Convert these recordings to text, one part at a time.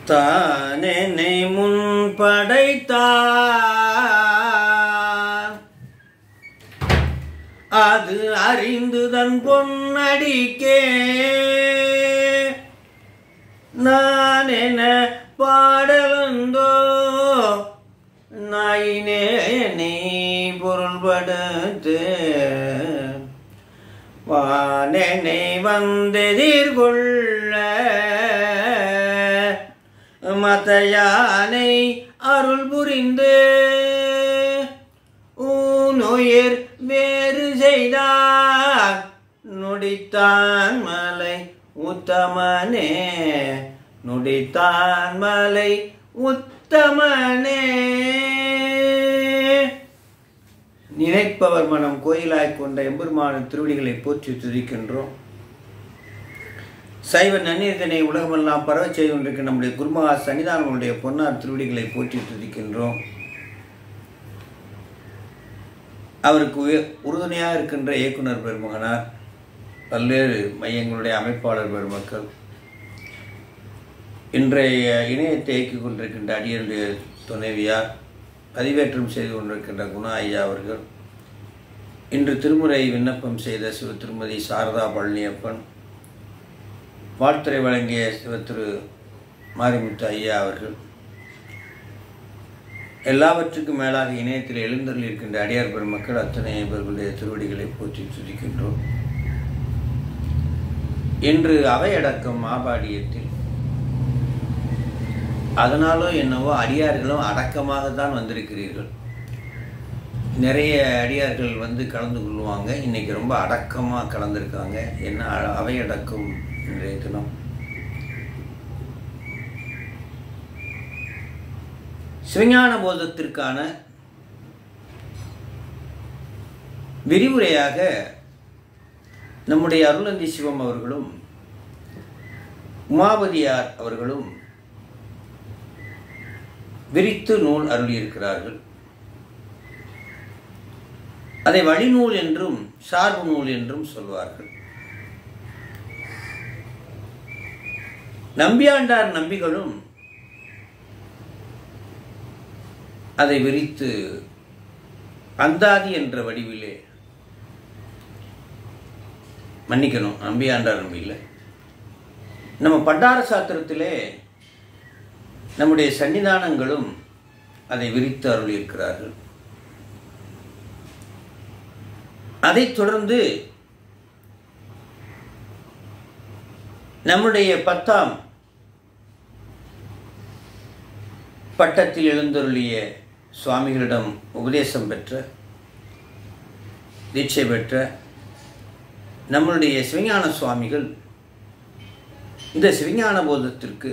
தானென்னை முன் படைத்தார் அது அறிந்து தன் பொன்னடிக்கே நான் என்ன பாடலந்தோ நாயினே நீ பொருள்படுத்து வானெனை வந்தெதிர்கொள்ள மதையானை அருள் புரிந்து ஊனுயிர் வேறு செய்தார் நொடித்தான் மலை உத்தமனே நொடித்தான் மலை உத்தமனே. நினைப்பவர் மனம் கோயிலாய் கொண்ட எம்பெருமானின் திருவடிகளை போற்றி துதிக்கின்றோம். சைவ நன்னீர்தனை உலகமெல்லாம் பரவச் செய்து கொண்டிருக்கிற நம்முடைய குருமகா சன்னிதானங்களுடைய பொன்னார் திருவடிகளை போற்றி துதிக்கின்றோம். அவருக்கு உறுதுணையாக இருக்கின்ற இயக்குனர் பெருமகனார், பல்வேறு மையங்களுடைய அமைப்பாளர் பெருமக்கள், இன்றைய இணையத்தை இயக்கிக் கொண்டிருக்கின்ற அடியனுடைய துணைவியார், பதிவேற்றம் செய்து கொண்டிருக்கின்ற குணா ஐயா அவர்கள், இன்று திருமுறை விண்ணப்பம் செய்த சிவ திருமதி சாரதா பழனியப்பன், வாழ்த்துறை வழங்கிய சிவ திரு மாரிமுத்து ஐயா அவர்கள், எல்லாவற்றுக்கும் மேலாக இணையத்தில் எழுந்தருள் இருக்கின்ற அடியார் பெருமக்கள் அத்தனை பேர்களுடைய திருவடிகளை போற்றி துதிக்கின்றோம். இன்று அவையடக்கம் மாபாடியத்தில், அதனாலும் என்னவோ அடியார்களும் அடக்கமாக தான் வந்திருக்கிறீர்கள். நிறைய அடியார்கள் வந்து கலந்து கொள்வாங்க, இன்னைக்கு ரொம்ப அடக்கமாக கலந்துருக்காங்க. என்ன அவையடக்கம் இன்றைய தினம் சிவஞான போதத்திற்கான விரிவுரையாக நம்முடைய அருளந்தி சிவம் அவர்களும் உமாபதியார் அவர்களும் விரித்து நூல் அருளியிருக்கிறார்கள். அதை வழிநூல் என்றும் சார்பு நூல் என்றும் சொல்வார்கள். நம்பியாண்டார் நம்பிகளும் அதை விரித்து அந்தாதி என்ற வடிவிலே, மன்னிக்கணும், நம்பியாண்டார் நம்பியில் நம்ம பண்டார சாத்திரத்திலே நம்முடைய சன்னிதானங்களும் அதை விரித்து அருளியிருக்கிறார்கள். அதைத் தொடர்ந்து நம்முடைய 10ஆம் பட்டத்தில் எழுந்தருளிய சுவாமிகளிடம் உபதேசம் பெற்ற, தீட்சை பெற்ற நம்முடைய சிவஞான சுவாமிகள் இந்த சிவஞான போதத்திற்கு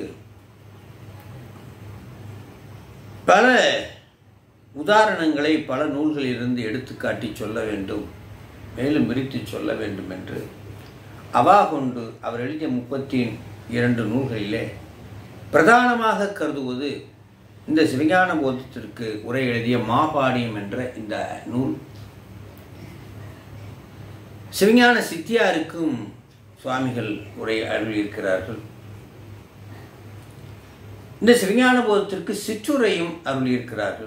பல உதாரணங்களை பல நூல்களிலிருந்து எடுத்துக்காட்டி சொல்ல வேண்டும், மேலும் விரித்து சொல்ல வேண்டும் என்று அவா கொண்டு அவர் எழுதிய 32 நூல்களிலே பிரதானமாக கருதுவது இந்த சிவஞான போதத்திற்கு உரை எழுதிய மாபாடியம் என்ற இந்த நூல். சிவஞான சித்தியாருக்கும் சுவாமிகள் உரை அருளியிருக்கிறார்கள். இந்த சிவஞான போதத்திற்கு சிற்றுரையும் அருளியிருக்கிறார்கள்.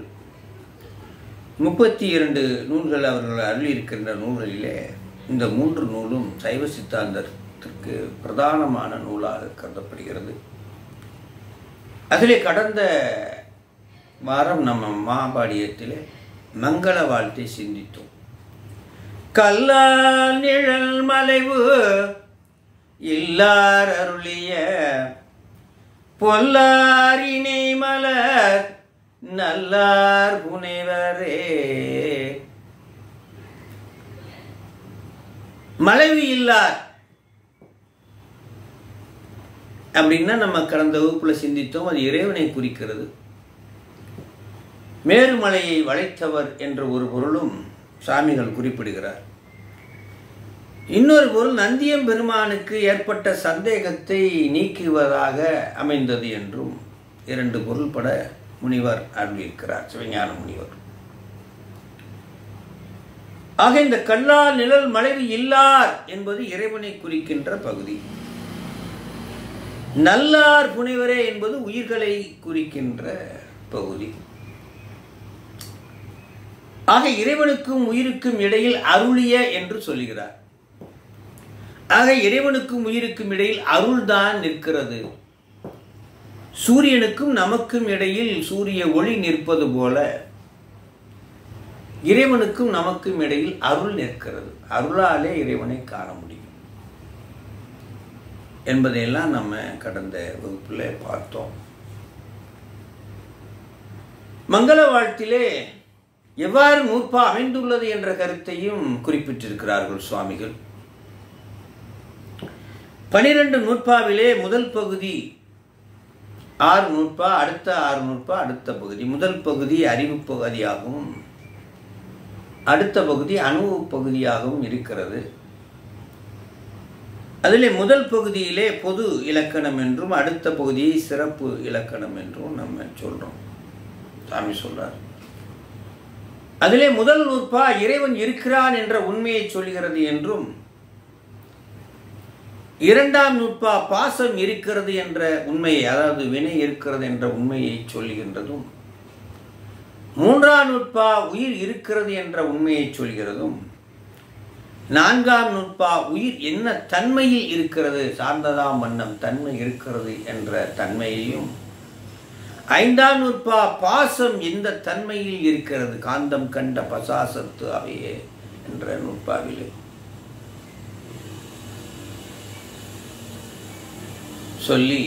32 நூல்கள் அவர்கள் அருளியிருக்கின்ற நூல்களிலே இந்த 3 நூலும் சைவ சித்தாந்தத்திற்கு பிரதானமான நூலாக கருதப்படுகிறது. அதிலே கடந்த வாரம் நம்ம மாபாடியத்திலே மங்கள வாழ்த்தை சிந்தித்தோம். கல்லால் நிழல் மலைவு இல்லார் அருளிய பொல்லாரினை மலர் நல்லார் புனைவரே. மலைவு இல்லார் அப்படின்னா நம்ம கடந்த வகுப்புல சிந்தித்தோம், அது இறைவனை குறிக்கிறது. மேருமலையை வளைத்தவர் என்ற ஒரு பொருளும் சாமிகள் குறிப்பிடுகிறார். இன்னொரு பொருள் நந்தியம் பெருமானுக்கு ஏற்பட்ட சந்தேகத்தை நீக்குவதாக அமைந்தது என்றும் 2 பொருள்பட முனிவர் அருளியிருக்கிறார், சிவஞான முனிவர். ஆக இந்த கல்லால் நிழல் மலைவு இல்லார் என்பது இறைவனை குறிக்கின்ற பகுதி. நல்லார் புனைவரே என்பது உயிர்களை குறிக்கின்ற பகுதி. ஆக இறைவனுக்கும் உயிருக்கும் இடையில் அருளிய என்று சொல்கிறார். ஆக இறைவனுக்கும் உயிருக்கும் இடையில் அருள்தான் நிற்கிறது. சூரியனுக்கும் நமக்கும் இடையில் சூரிய ஒளி நிற்பது போல இறைவனுக்கும் நமக்கும் இடையில் அருள் நிற்கிறது. அருளாலே இறைவனை காண முடியும் என்பதையெல்லாம் நம்ம கடந்த வகுப்பில் பார்த்தோம். மங்கள வாழ்த்திலே எவ்வாறு நூற்பா அமைந்துள்ளது என்ற கருத்தையும் குறிப்பிட்டிருக்கிறார்கள் சுவாமிகள். 12 நூற்பாவிலே முதல் பகுதி 6 நூற்பா, அடுத்த 6 நூற்பா அடுத்த பகுதி. முதல் பகுதி அறிவு பகுதியாகவும் அடுத்த பகுதி அனுபவ பகுதியாகவும் இருக்கிறது. அதிலே முதல் பகுதியிலே பொது இலக்கணம் என்றும் அடுத்த பகுதியை சிறப்பு இலக்கணம் என்றும் நம்ம சொல்றோம். சாமி சொல்றார். அதிலே முதல் நூற்பா இறைவன் இருக்கிறான் என்ற உண்மையை சொல்கிறது என்றும், இரண்டாம் நூற்பா பாசம் இருக்கிறது என்ற உண்மையை, அதாவது வினை இருக்கிறது என்ற உண்மையை சொல்கின்றதும், மூன்றாம் நூற்பா உயிர் இருக்கிறது என்ற உண்மையை சொல்கிறதும், நான்காம் நூற்பா உயிர் என்ன தன்மையில் இருக்கிறது, சார்ந்ததாம் வண்ணம் தன்மை இருக்கிறது என்ற தன்மையையும், ஐந்தாம் நூற்பா பாசம் எந்த தன்மையில் இருக்கிறது, காந்தம் கண்ட பசாசத்து அவையே என்ற நூற்பாவிலே சொல்லி,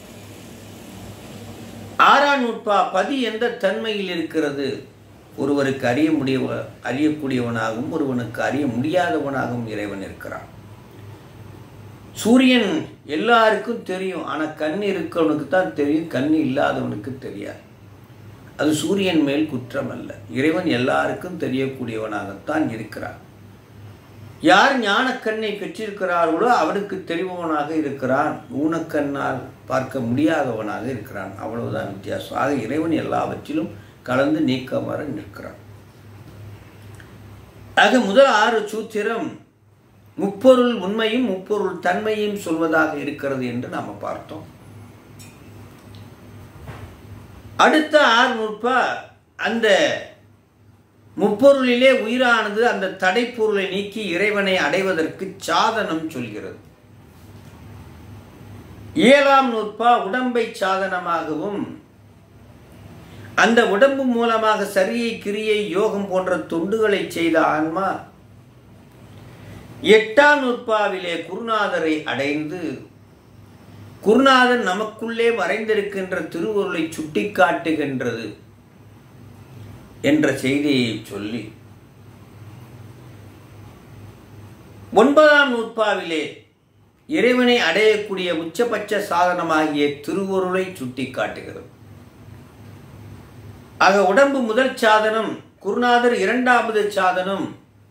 ஆறாம் நூற்பா பதி எந்த தன்மையில் இருக்கிறது, ஒருவருக்கு அறியக்கூடியவனாகவும் ஒருவனுக்கு அறிய முடியாதவனாகவும் இறைவன் இருக்கிறான். சூரியன் எல்லாருக்கும் தெரியும், ஆனால் கண் இருக்கவனுக்கு தான் தெரியும், கண் இல்லாதவனுக்கு தெரியாது. அது சூரியன் மேல் குற்றம் அல்ல. இறைவன் எல்லாருக்கும் தெரியக்கூடியவனாகத்தான் இருக்கிறான். யார் ஞானக்கண்ணை பெற்றிருக்கிறார்களோ அவனுக்கு தெரிபவனாக இருக்கிறான், ஊனக்கண்ணால் பார்க்க முடியாதவனாக இருக்கிறான். அவ்வளவுதான் வித்தியாசம். ஆக இறைவன் எல்லாவற்றிலும் கலந்து நீக்கமர நிற்கிறான். ஆக முதல் 6 சூத்திரம் முப்பொருள் உண்மையும் முப்பொருள் தன்மையும் சொல்வதாக இருக்கிறது என்று நாம் பார்த்தோம். அடுத்த 6 நூற்பா அந்த முப்பொருளிலே உயிரானது அந்த தடைப்பொருளை நீக்கி இறைவனை அடைவதற்கு சாதனம் சொல்கிறது. 7ஆம் நூற்பா உடம்பை சாதனமாகவும் அந்த உடம்பு மூலமாக சரியை கிரியை யோகம் போன்ற தொண்டுகளை செய்த ஆன்மா 8ஆம் நூற்பாவிலே குருநாதரை அடைந்து குருநாதன் நமக்குள்ளே மறைந்திருக்கின்ற திருவருளை சுட்டி காட்டுகின்றது என்ற செய்தியை சொல்லி, 9ஆம் நூற்பாவிலே இறைவனை அடையக்கூடிய உச்சபட்ச சாதனமாகிய திருவருளை சுட்டி காட்டுகிறது. ஆக உடம்பு முதல் சாதனம், குருநாதர் 2வது சாதனம்,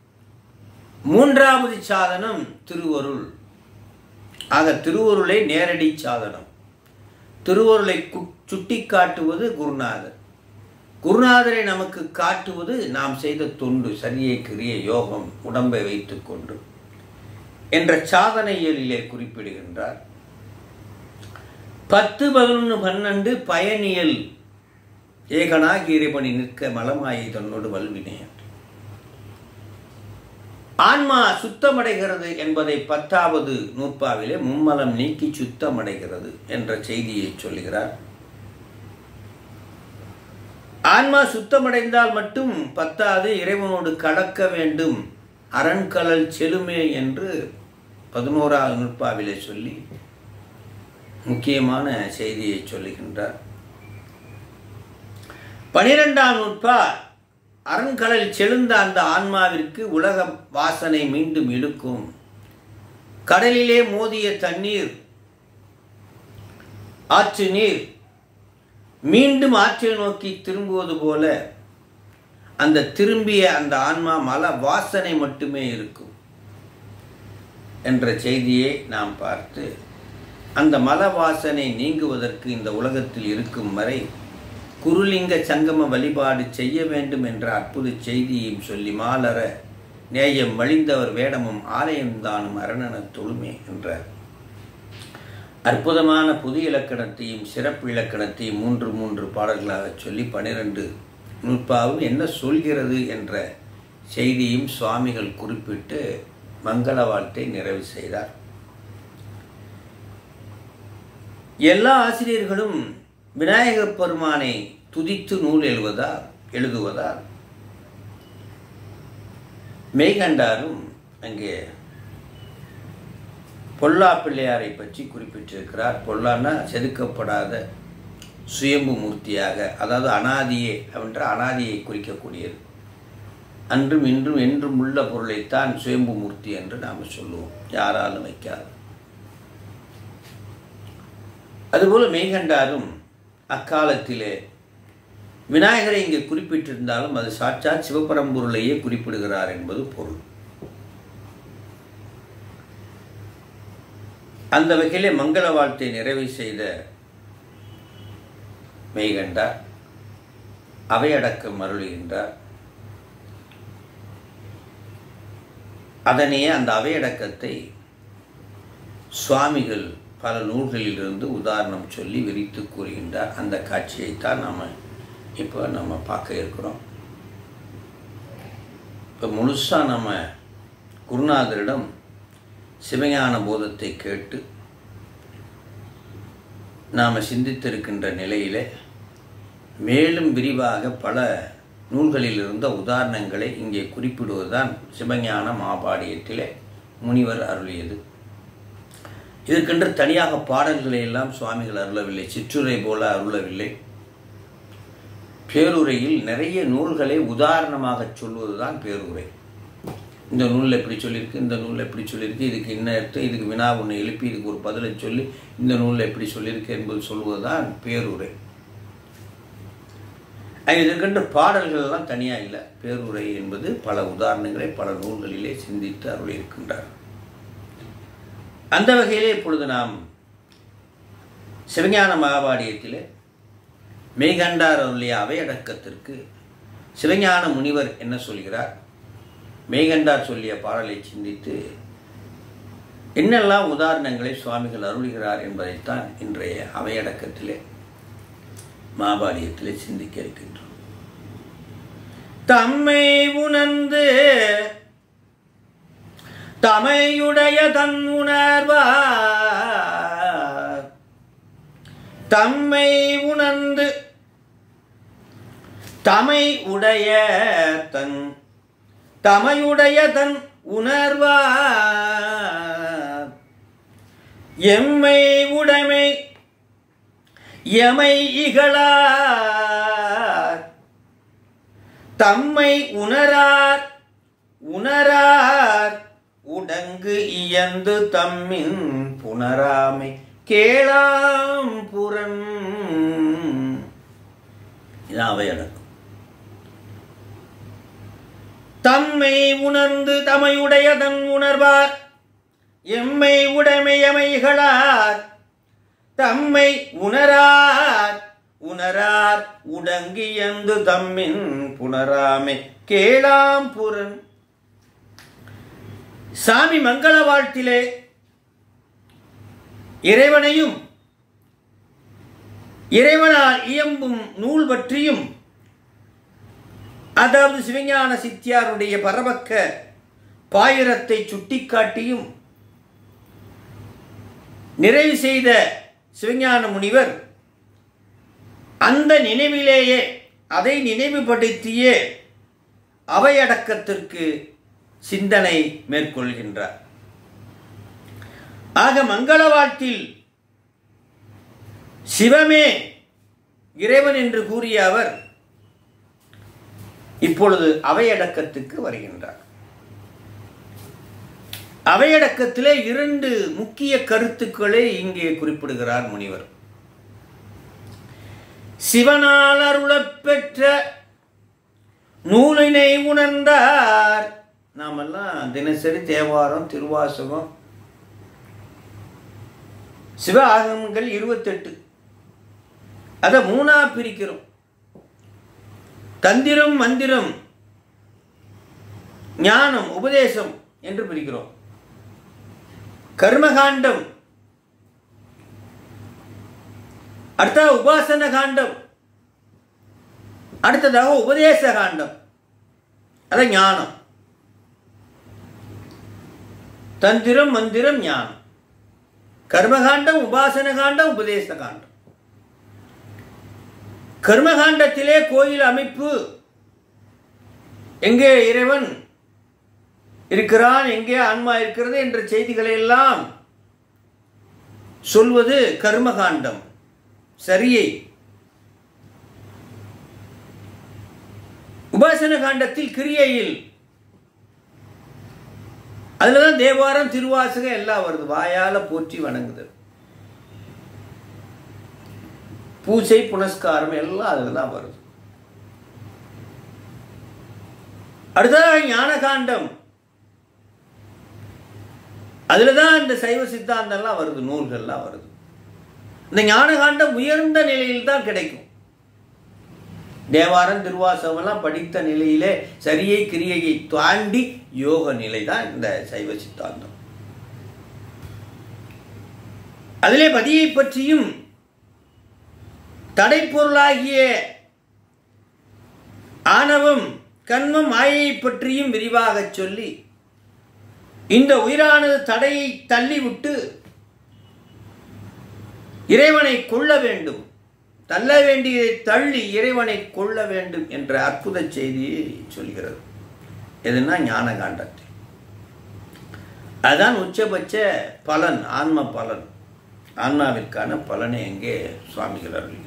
3வது சாதனம் திருவருள். ஆக திருவருளை நேரடி சாதனம். திருவருளை சுட்டி காட்டுவது குருநாதர். குருநாதரை நமக்கு காட்டுவது நாம் செய்த தொண்டு, சரியை கிரிய யோகம், உடம்பை வைத்துக் கொண்டு என்ற சாதனை இயலிலே குறிப்பிடுகின்றார். 10, 11, 12 பயனியல் ஏகனாகி இறைவனை நிற்க மலமாயி தன்னோடு வல்வினை. ஆன்மா சுத்தமடைகிறது என்பதை 10வது நூற்பாவிலே மும்மலம் நீக்கி சுத்தமடைகிறது என்ற செய்தியை சொல்கிறார். ஆன்மா சுத்தமடைந்தால் மட்டும் பத்தாது, இறைவனோடு கடக்க வேண்டும், அரண்கலல் செலுமே என்று 11வது நூற்பாவிலே சொல்லி முக்கியமான செய்தியை சொல்லுகின்றார். 12ஆம் நூற்பா அரண்கடல் செழுந்த அந்த ஆன்மாவிற்கு உலக வாசனை மீண்டும் இழுக்கும். கடலிலே மோதிய தண்ணீர், ஆற்று நீர் மீண்டும் ஆற்றை நோக்கி திரும்புவது போல அந்த திரும்பிய அந்த ஆன்மா மல வாசனை மட்டுமே இருக்கும் என்ற செய்தியை நாம் பார்த்து, அந்த மல வாசனை நீங்குவதற்கு இந்த உலகத்தில் இருக்கும் வரை குருலிங்க சங்கம வழிபாடு செய்ய வேண்டும் என்ற அற்புத செய்தியையும் சொல்லி, மாலர நேயம் வழிந்தவர் வேடமும் ஆலயம்தானும் அரணன தொழுமே என்றார். அற்புதமான புது இலக்கணத்தையும் சிறப்பு இலக்கணத்தையும் 3 பாடல்களாக சொல்லி 12 நூற்பாவும் என்ன சொல்கிறது என்ற செய்தியும் சுவாமிகள் குறிப்பிட்டு மங்கள வாழ்த்தை நிறைவு செய்தார். எல்லா ஆசிரியர்களும் விநாயகப் பெருமானை துதித்து நூல் எழுதுவதால் மெய்கண்டாரும் அங்கே பொல்லா பிள்ளையாரை பற்றி குறிப்பிட்டிருக்கிறார். பொல்லான்னா செதுக்கப்படாத சுயம்பு மூர்த்தியாக, அதாவது அனாதியே என்ற அனாதியை குறிக்கக்கூடியது. அன்றும் இன்றும் என்றும் உள்ள பொருளைத்தான் சுயம்பு மூர்த்தி என்று நாம் சொல்லுவோம், யாராலும் வைக்காது. அதுபோல மெய்கண்டாரும் அக்காலத்திலே விநாயகரை இங்கே குறிப்பிட்டிருந்தாலும் அது சாட்சாத் சிவபரம்பொருளையே குறிப்பிடுகிறார் என்பது பொருள். அந்த வகையிலே மங்கள வாழ்த்தை நிறைவு செய்த மெய்கண்டார் அவையடக்கம் அருளுகின்றார். அதனையே அந்த அவையடக்கத்தை சுவாமிகள் பல நூல்களிலிருந்து உதாரணம் சொல்லி விரித்து கூறுகின்றார். அந்த காட்சியைத்தான் நம்ம பார்க்க இருக்கிறோம். இப்போ முழுசாக நம்ம குருநாதரிடம் சிவஞான போதத்தை கேட்டு நாம் சிந்தித்திருக்கின்ற நிலையிலே மேலும் விரிவாக பல நூல்களில் இருந்த உதாரணங்களை இங்கே குறிப்பிடுவதுதான் சிவஞான மாபாடியத்திலே முனிவர் அருளியது. இதற்கென்று தனியாக பாடல்களை எல்லாம் சுவாமிகள் அருளவில்லை, சிற்றுரை போல அருளவில்லை. பேருரையில் நிறைய நூல்களை உதாரணமாக சொல்வதுதான் பேருரை. இந்த நூலில் எப்படி சொல்லியிருக்கு, இந்த நூலில் எப்படி சொல்லியிருக்கு, இதுக்கு என்ன அர்த்தம், இதுக்கு வினா ஒன்று எழுப்பி இதுக்கு ஒரு பதிலை சொல்லி இந்த நூலில் எப்படி சொல்லியிருக்கு என்பது சொல்வதுதான் பேருரை. இதற்கென்று பாடல்கள்லாம் தனியாக இல்லை. பேருரை என்பது பல உதாரணங்களை பல நூல்களிலே சிந்தித்து அருளியிருக்கின்றார். அந்த வகையிலே இப்பொழுது நாம் சிவஞான மகாபாடியத்திலே மெய்கண்டார் அருளிய அவையடக்கத்திற்கு சிவஞான முனிவர் என்ன சொல்கிறார், மெய்கண்டார் சொல்லிய பாடலை சிந்தித்து என்னெல்லாம் உதாரணங்களை சுவாமிகள் அருளுகிறார் என்பதைத்தான் இன்றைய அவையடக்கத்திலே மாபாடியத்திலே சிந்திக்க இருக்கின்றோம். தம்மை உணர்ந்து தமையுடைய தன் உணர்வார், தம்மை உணர்ந்து தமையுடைய தன் உணர்வார், எம்மை உடைமை எமை இகழார், தம்மை உணரார் உடங்கு இயந்து தம்மின் புணராமை கேளாம் புறன். இதான் அவையடக்கம். தம்மை உணர்ந்து தமையுடைய தன் உணர்வார், எம்மை உடைமை எமைகளார், தம்மை உணரார் உடங்கியந்து தம்மின் புணராமை கேளாம் புறன். சாமி மங்கள வாழ்த்திலே இறைவனையும் இறைவனால் இயம்பும் நூல் பற்றியும், அதாவது சிவஞான சித்தியாருடைய பரபக்க பாயிரத்தை சுட்டிக்காட்டியும் நிறைவு செய்த சிவஞான முனிவர் அந்த நினைவிலேயே அதை நினைவுபடுத்தியே அவையடக்கத்திற்கு சிந்தனை மேற்கொள்கின்றார். ஆக மங்கள வாழ்த்தில் சிவமே இறைவன் என்று கூறிய அவர் இப்பொழுது அவையடக்கத்துக்கு வருகின்றார். அவையடக்கத்திலே 2 முக்கிய கருத்துக்களை இங்கே குறிப்பிடுகிறார் முனிவர். சிவனால் அருளப் பெற்ற நூலினை உணர்ந்தார். நாமெல்லாம் தினசரி தேவாரம், திருவாசகம், சிவ ஆகமங்கள் 28 அதை 3 பிரிக்கிறோம். தந்திரம், மந்திரம், ஞானம், உபதேசம் என்று பிரிக்கிறோம். கர்மகாண்டம் அடுத்ததாக உபாசன காண்டம், அடுத்ததாக உபதேச காண்டம், அது ஞானம். தந்திரம், மந்திரம், ஞானம். கர்மகாண்டம், உபாசன காண்டம், உபதேச காண்டம். கர்மகாண்டத்திலே கோயில் அமைப்பு, எங்கே இறைவன் இருக்கிறான், எங்கே ஆன்மா இருக்கிறது என்ற செய்திகளை எல்லாம் சொல்வது கர்மகாண்டம், சரியை. உபாசன காண்டத்தில் கிரியையில், அதுலதான் தேவாரம் திருவாசகம் எல்லாம் வருது. வாயால போற்றி வணங்குதல், பூஜை புனஸ்காரம் எல்லாம் அதுல தான் வருது. அடுத்ததாக ஞான காண்டம், அதுலதான் இந்த சைவ சித்தாந்தம்லாம் வருது, நூல்கள்லாம் வருது. இந்த ஞான காண்டம் உயர்ந்த நிலையில் தான் கிடைக்கும். தேவாரம் திருவாசகம் எல்லாம் படித்த நிலையிலே சரியை கிரியையை தாண்டி யோக நிலை தான் இந்த சைவ சித்தாந்தம். அதிலே பதியை பற்றியும் தடைப்பொருளாகிய ஆணவம் கண்மம் மாயையை பற்றியும் விரிவாக சொல்லி, இந்த உயிரானது தடையை தள்ளிவிட்டு இறைவனை கொள்ள வேண்டும், தள்ள வேண்டியதை தள்ளி இறைவனை கொள்ள வேண்டும் என்ற அற்புத செய்தியை சொல்கிறது. எதுனா ஞான காண்டத்தில். அதுதான் உச்சபட்ச பலன், ஆன்ம பலன். ஆன்மாவிற்கான பலனை எங்கே சுவாமிகள் அருள்கின்றனர்.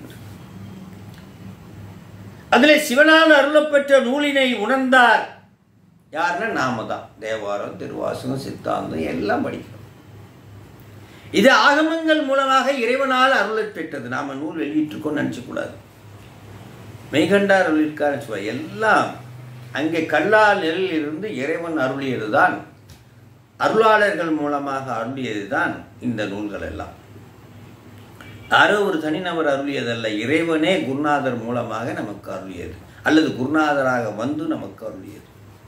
அதிலே சிவனால் அருளப்பெற்ற நூலினை உணர்ந்தார் யாருன்னா நாம தான். தேவாரம் திருவாசகம் சித்தாந்தம் எல்லாம் படிக்கிறோம். இது ஆகமங்கள் மூலமாக இறைவனால் அருளை பெற்றது. நாம நூல் வெளியிட்டிருக்கோம் நினைச்சக்கூடாது. மெய்கண்டார் அருளிருக்காரு எல்லாம் அங்கே கல்லால் நிலையில் இருந்து இறைவன் அருளியதுதான், அருளாளர்கள் மூலமாக அருளியதுதான் இந்த நூல்கள் எல்லாம். யாரோ ஒரு தனிநபர் அருளியதல்ல, இறைவனே குருநாதர் மூலமாக நமக்கு அருளியது, அல்லது குருநாதராக வந்து நமக்கு அருளியது.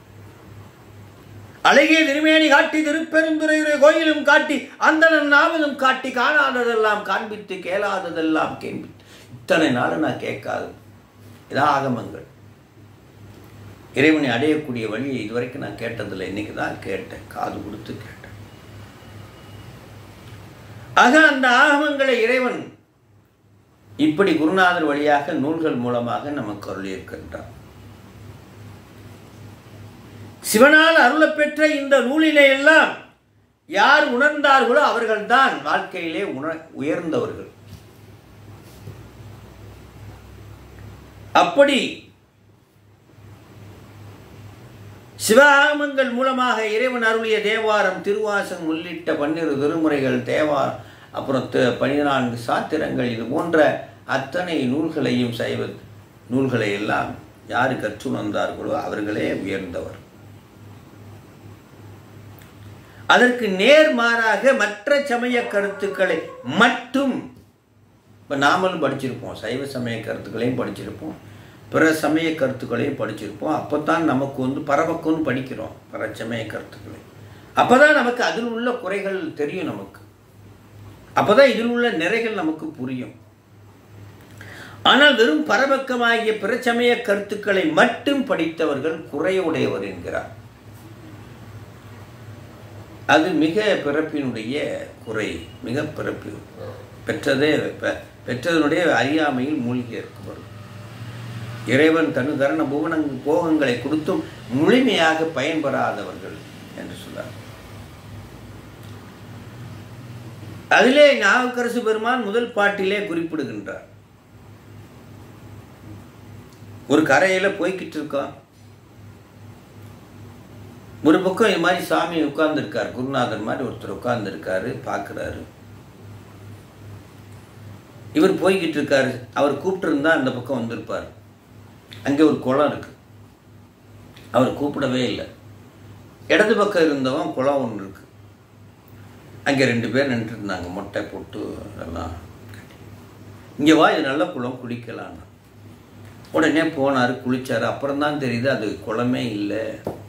அழகிய திருமேனி காட்டி திருப்பெருந்துறையுரை கோயிலும் காட்டி அந்தணன் நாவதும் காட்டி காணாததெல்லாம் காண்பித்து கேளாததெல்லாம் கேள்வித்து. இத்தனை நாள் நான் கேட்காது. இதான் ஆகமங்கள். இறைவனை அடையக்கூடிய வழியை இதுவரைக்கும் நான் கேட்டதில்லை, இன்னைக்கு தான் கேட்டேன், காது கொடுத்து கேட்டேன். ஆக அந்த ஆகமங்களை இறைவன் இப்படி குருநாதர் வழியாக நூல்கள் மூலமாக நமக்கு அருளியிருக்கின்றார். சிவனால் அருளப்பெற்ற இந்த நூலிலே எல்லாம் யார் உணர்ந்தார்களோ அவர்கள்தான் வாழ்க்கையிலே உயர்ந்தவர்கள். அப்படி சிவாகமங்கள் மூலமாக இறைவன் அருளிய தேவாரம் திருவாசகம் உள்ளிட்ட 12 திருமுறைகள், தேவாரம், அப்புறம் 14 சாத்திரங்கள், இது போன்ற அத்தனை நூல்களையும் சைவ நூல்களை எல்லாம் யாரு கற்றுணர்ந்தார்களோ அவர்களே உயர்ந்தவர். அதற்கு நேர்மாறாக மற்ற சமய கருத்துக்களை மட்டும் இப்போ நாமளும் படிச்சிருப்போம், சைவ சமய கருத்துக்களையும் படிச்சிருப்போம், பிற சமய கருத்துக்களையும் படிச்சிருப்போம். அப்போ தான் நமக்கு பரவக்குன்னு படிக்கிறோம் பிற சமய கருத்துக்களை. அப்போ தான் நமக்கு அதில் உள்ள குறைகள் தெரியும், நமக்கு அப்போ தான் இதில் உள்ள நிறைகள் நமக்கு புரியும். ஆனால் வெறும் பரபக்கமாகிய பிற சமய கருத்துக்களை மட்டும் படித்தவர்கள் குறையுடையவர் என்கிறார். அது மிக பிறப்பினுடைய குறை, மிக பிறப்பு பெற்றதனுடைய அறியாமையில் மூழ்கி இருக்குவர். இறைவன் தனு கரண போகங்களை கொடுத்தும் முழுமையாக பயன்பெறாதவர்கள் என்று சொல்றார். அதிலே நாவுக்கரசு பெருமான் முதல் பாட்டிலே குறிப்பிடுகின்றார். ஒரு கரையில போய்கிட்டு இருக்கான், ஒரு பக்கம் இது மாதிரி சாமி உட்கார்ந்துருக்கார், குருநாதர் மாதிரி ஒருத்தர் உட்கார்ந்துருக்காரு, பார்க்குறாரு. இவர் போய்கிட்டு இருக்காரு, அவர் கூப்பிட்டு இருந்தா அந்த பக்கம் வந்திருப்பார். அங்கே ஒரு குளம் இருக்கு, அவர் கூப்பிடவே இல்லை. இடது பக்கம் இருந்தவன் குளம் ஒன்று இருக்கு, அங்கே 2 பேர் நின்று இருந்தாங்க, மொட்டை போட்டு எல்லாம். இங்கே வா, இது நல்ல குளம், குளிக்கலான்னு. உடனே போனார், குளிச்சார். அப்புறம் தான் தெரியுது அது குளமே இல்லை,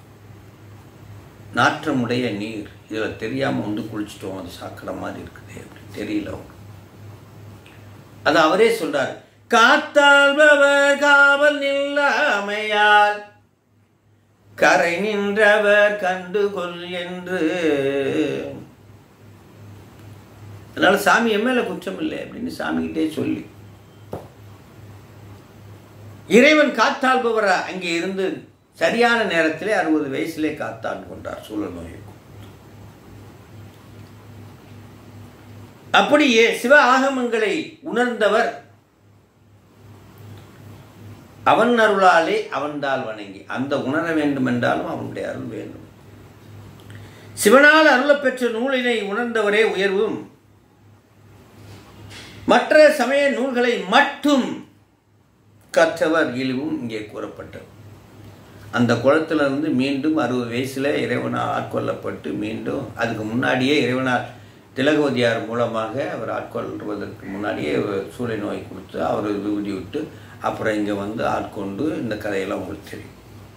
நாற்றமுடைய நீர். இதில் தெரியாமல் குளிச்சிட்டோம், அது சாக்கடை மாதிரி இருக்குது, அப்படி தெரியல. அது அவரே சொல்றார். காத்தாள்பவர் காவல் நில்லாமையால் கரை நின்றவர் கண்டுகொள் என்று. அதனால சாமி எம்எல்ஏ குற்றம் இல்லை அப்படின்னு சாமிகிட்டே சொல்லி இறைவன் காத்தாள்பவரை அங்கே இருந்து சரியான நேரத்திலே 60 வயசிலே காத்தான் கொண்டார் சூழல் நோயை. அப்படியே சிவ ஆகமங்களை உணர்ந்தவர் அவன் அருளாலே அவன்தால் வணங்கி அந்த உணர வேண்டும் என்றாலும் அவனுடைய அருள் வேண்டும். சிவனால் அருளப் பெற்ற நூலினை உணர்ந்தவரே உயர்வும் மற்ற சமய நூல்களை மட்டும் கற்றவர் இழிவும் இங்கே கூறப்பட்டது. அந்த குளத்திலிருந்து மீண்டும் 60 வயசில் இறைவனால் ஆட்கொள்ளப்பட்டு மீண்டும் அதுக்கு முன்னாடியே இறைவனால் திலகவதியார் மூலமாக அவர் ஆட்கொள்வதற்கு முன்னாடியே சூளை நோய் கொடுத்து அவர் விபூதி விட்டு அப்புறம் இங்கே வந்து ஆட்கொண்டு இந்த கதையெல்லாம் உங்களுக்கு தெரியும்.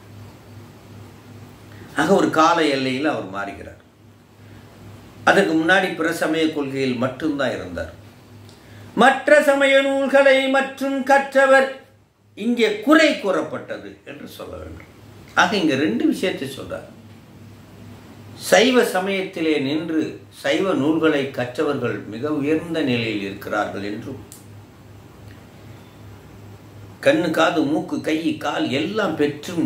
ஆக ஒரு கால எல்லையில் அவர் மாறுகிறார். அதற்கு முன்னாடி பிற சமய கொள்கையில் மட்டும்தான் இருந்தார். மற்ற சமய நூல்களை மற்றும் கற்றவர் இங்கே குறை கூறப்பட்டது என்று சொல்ல வேண்டும். ஆக இங்கே 2 விஷயத்தை சொல்றார். சைவ சமயத்திலே நின்று சைவ நூல்களை கற்றவர்கள் மிக உயர்ந்த நிலையில் இருக்கிறார்கள் என்றும், கண்ணு காது மூக்கு கை கால் எல்லாம் பெற்றும்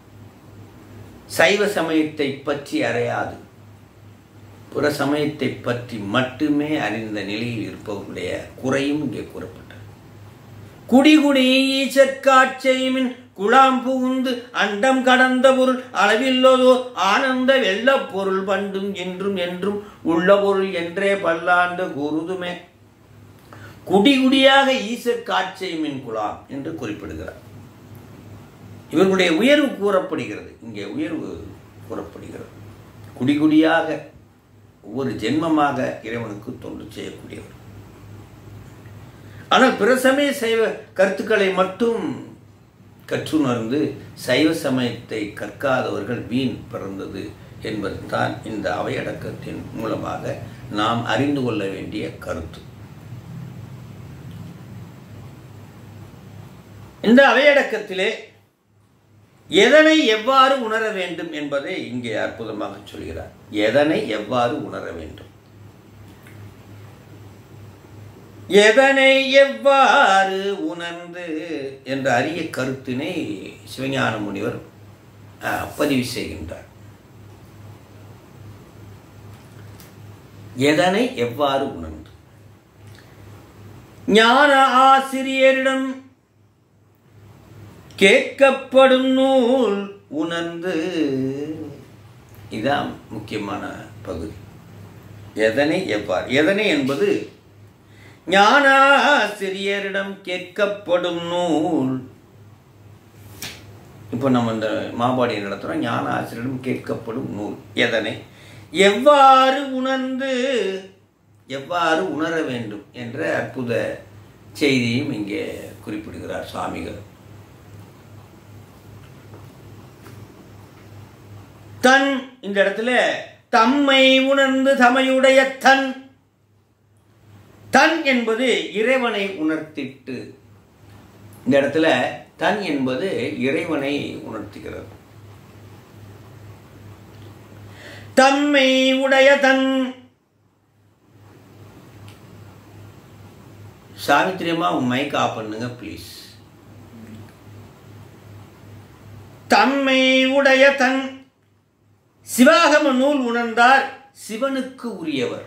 சைவ சமயத்தை பற்றி அறியாது புற சமயத்தை பற்றி மட்டுமே அறிந்த நிலையில் இருப்பவர்களுடைய குறையும் இங்கே கூறப்பட்டது. குடிகுடி ஈசற்காட்சியின் குழாம் புகுந்து அண்டம் கடந்த பொருள் அளவில்லதோ ஆனந்த வெள்ள பொருள் பண்டும் என்றும் என்றும் உள்ள பொருள் என்றே பல்லாண்டு கூறுதுமே. குடிகுடியாக ஈசர் காட்சியின் குழாம் என்று குறிப்பிடுகிறார். இவர்களுடைய உயர்வு கூறப்படுகிறது. இங்கே உயர்வு கூறப்படுகிறது. குடிகுடியாக ஒவ்வொரு ஜென்மமாக இறைவனுக்கு தொண்டு செய்யக்கூடியவர். ஆனால் பிற சமய சைவ கருத்துக்களை மட்டும் கற்றுணர்ந்து சைவ சமயத்தை கற்காதவர்கள் வீண் பிறந்தது என்பதுதான் இந்த அவையடக்கத்தின் மூலமாக நாம் அறிந்து கொள்ள வேண்டிய கருத்து. இந்த அவையடக்கத்திலே எதனை எவ்வாறு உணர வேண்டும் என்பதை இங்கே அற்புதமாக சொல்கிறார். எதனை எவ்வாறு உணர வேண்டும், எதனை எவ்வாறு உணர்ந்து என்ற அரிய கருத்தினை சிவஞான முனிவர் பதிவு செய்கின்றார். எதனை எவ்வாறு உணர்ந்து ஞான ஆசிரியரிடம் கேட்கப்படும் நூல் உணர்ந்து. இதுதான் முக்கியமான பகுதி. எதனை எவ்வாறு, எதனை என்பது ஞானாசிரியரிடம் கேட்கப்படும் நூல். இப்போ நம்ம இந்த மாபாடியை நடத்துகிறோம். ஞானாசிரியரிடம் கேட்கப்படும் நூல் எதனை எவ்வாறு உணர்ந்து எவ்வாறு உணர வேண்டும் என்ற அற்புத செய்தியும் இங்கே குறிப்பிடுகிறார் சுவாமிகள். தன் இந்த இடத்துல தம்மை உணர்ந்து தமையுடைய தன். தன் என்பது இறைவனை உணர்த்திட்டு, இந்த இடத்துல தன் என்பது இறைவனை உணர்த்துகிறது. தம்மை உடைய தன். சாவித்திரியமா உன் மைக் ஆஃப் பண்ணுங்க ப்ளீஸ். தம்மை உடைய தன் சிவாகம நூல் உணர்ந்தார் சிவனுக்கு உரியவர்.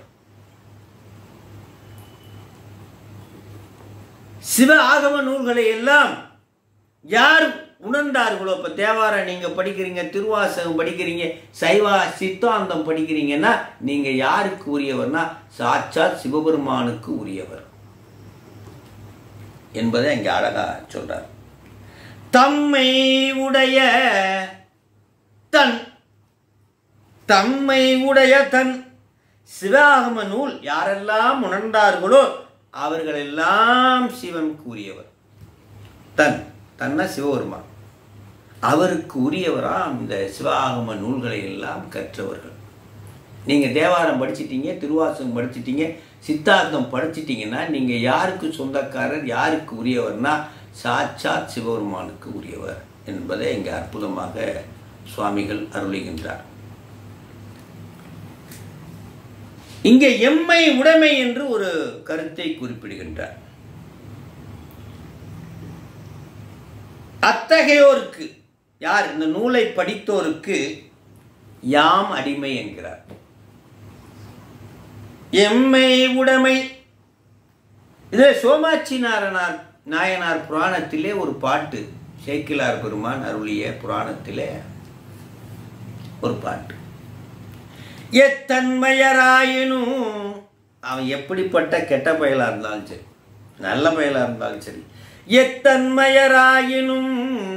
சிவ ஆகம நூல்களை எல்லாம் யார் உணர்ந்தார்களோ, இப்போ தேவாரம் நீங்க படிக்கிறீங்க, திருவாசகம் படிக்கிறீங்க, சைவா சித்தாந்தம் படிக்கிறீங்கன்னா நீங்க யாருக்கு உரியவர்னா சாட்சாத் சிவபெருமானுக்கு உரியவர் என்பதை அங்கே அழகா சொல்றார். தம்மை உடைய தன். தம்மை உடைய தன் சிவாகம நூல் யாரெல்லாம் உணர்ந்தார்களோ அவர்களெல்லாம் சிவன் கூறியவர். தன் தன்ன சிவபெருமான் அவருக்கு உரியவராம் இந்த சிவாகம நூல்களை எல்லாம் கற்றவர்கள். நீங்கள் தேவாரம் படிச்சிட்டீங்க, திருவாசகம் படிச்சிட்டீங்க, சித்தாந்தம் படிச்சிட்டிங்கன்னா நீங்கள் யாருக்கு சொந்தக்காரர், யாருக்கு உரியவர்னா சாட்சாத் சிவபெருமானுக்கு உரியவர் என்பதை இங்கே அற்புதமாக சுவாமிகள் அருளுகின்றார். இங்கே எம்மை உடைமை என்று ஒரு கருத்தை குறிப்பிடுகின்றார். அத்தகையோருக்கு, யார் இந்த நூலை படித்தோருக்கு யாம் அடிமை என்கிறார். எம்மை உடைமை. இதில் சோமாட்சி நாயனார் புராணத்திலே ஒரு பாட்டு, சேக்கிழார் பெருமான் அருளிய புராணத்திலே ஒரு பாட்டு. எத்தன்மையராயினும், அவன் எப்படிப்பட்ட கெட்ட பயலா இருந்தாலும் சரி, நல்ல பயலா இருந்தாலும் சரி, எத்தன்மையராயினும்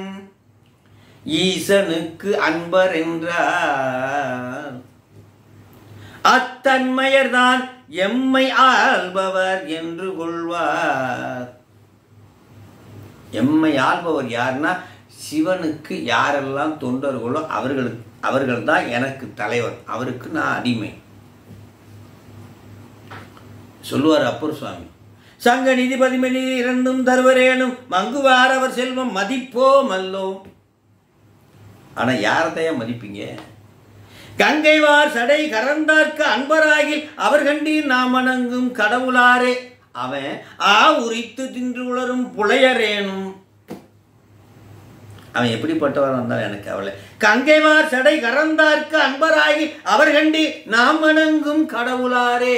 ஈசனுக்கு அன்பர் என்றார், அத்தன்மையர்தான் எம்மை ஆள்பவர் என்று கொள்வார். எம்மை ஆள்பவர் யாருன்னா சிவனுக்கு யாரெல்லாம் தொண்டர்களோ அவர்கள் தான் எனக்கு தலைவர், அவருக்கு நான் அடிமை சொல்லுவார் அப்பர் சுவாமி. சங்க நிதி பதிமணி இரண்டும் தருவரேனும் மங்குவார் அவர் செல்வம் மதிப்போ மல்லோ. ஆனா யாரத்தையா மதிப்பீங்க? கங்கைவார் சடை கரந்தார்க்கு அன்பராகி அவர் கண்டீர் நாம் வணங்கும் கடவுளாரே, அவன் உரித்து தின்று உளரும் புலையரேனும். அவன் எப்படிப்பட்டவன் வந்தால் எனக்கு அவளை. கங்கைவார் சடை கரந்தார்க்கு அன்பராகி அவர் கண்டி நாம் வணங்கும் கடவுளாரே,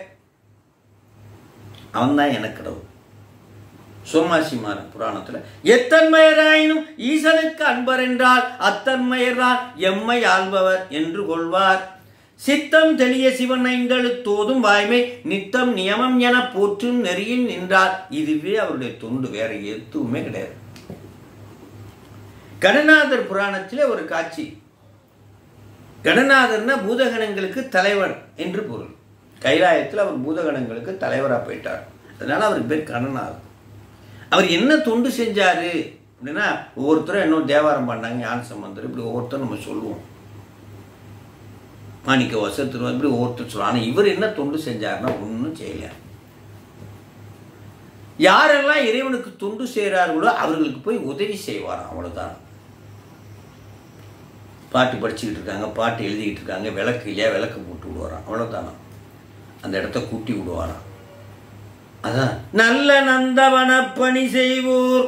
அவன் தான் எனக்கு கடவுள். சோமாசிமார புராணத்தில் எத்தன்மையராயினும் ஈசனுக்கு அன்பர் என்றால் அத்தன்மையர்தான் எம்மை ஆள்பவர் என்று கொள்வார். சித்தம் தெளிய சிவன் ஐந்தெழுத்தோதும் வாய்மை நித்தம் நியமம் என போற்றும் நெறியில் நின்றார். இதுவே அவருடைய தொண்டு, வேற எதுவுமே கிடையாது. கணநாதர் புராணத்திலே ஒரு காட்சி. கணநாதர்னா பூதகணங்களுக்கு தலைவர் என்று பொருள். கைலாயத்தில் அவர் பூதகணங்களுக்கு தலைவராக போயிட்டார், அதனால அவருக்கு பேர் கணநாதர். அவர் என்ன தொண்டு செஞ்சாரு அப்படின்னா, ஒவ்வொருத்தரும் இன்னொரு தேவாரம் பண்ணாங்க, ஞான சம்பந்தர், இப்படி ஒவ்வொருத்தரும் நம்ம சொல்லுவோம், மாணிக்க வசத்திருவார், இப்படி ஒவ்வொருத்தர் சொல்லுவோம். ஆனால் இவர் என்ன தொண்டு செஞ்சாருன்னா ஒன்றும் செய்யல. யாரெல்லாம் இறைவனுக்கு தொண்டு செய்கிறார்களோ அவர்களுக்கு போய் உதவி செய்வாராம், அவ்வளோதான். பாட்டு படிச்சுக்கிட்டு இருக்காங்க, பாட்டு எழுதிக்கிட்டு இருக்காங்க, விளக்கு இல்லையா விளக்கு போட்டு விடுவாராம், அவ்வளோதானா. அந்த இடத்த கூட்டி விடுவாராம். அதான் நல்ல நந்தவன பணி செய்வோர்.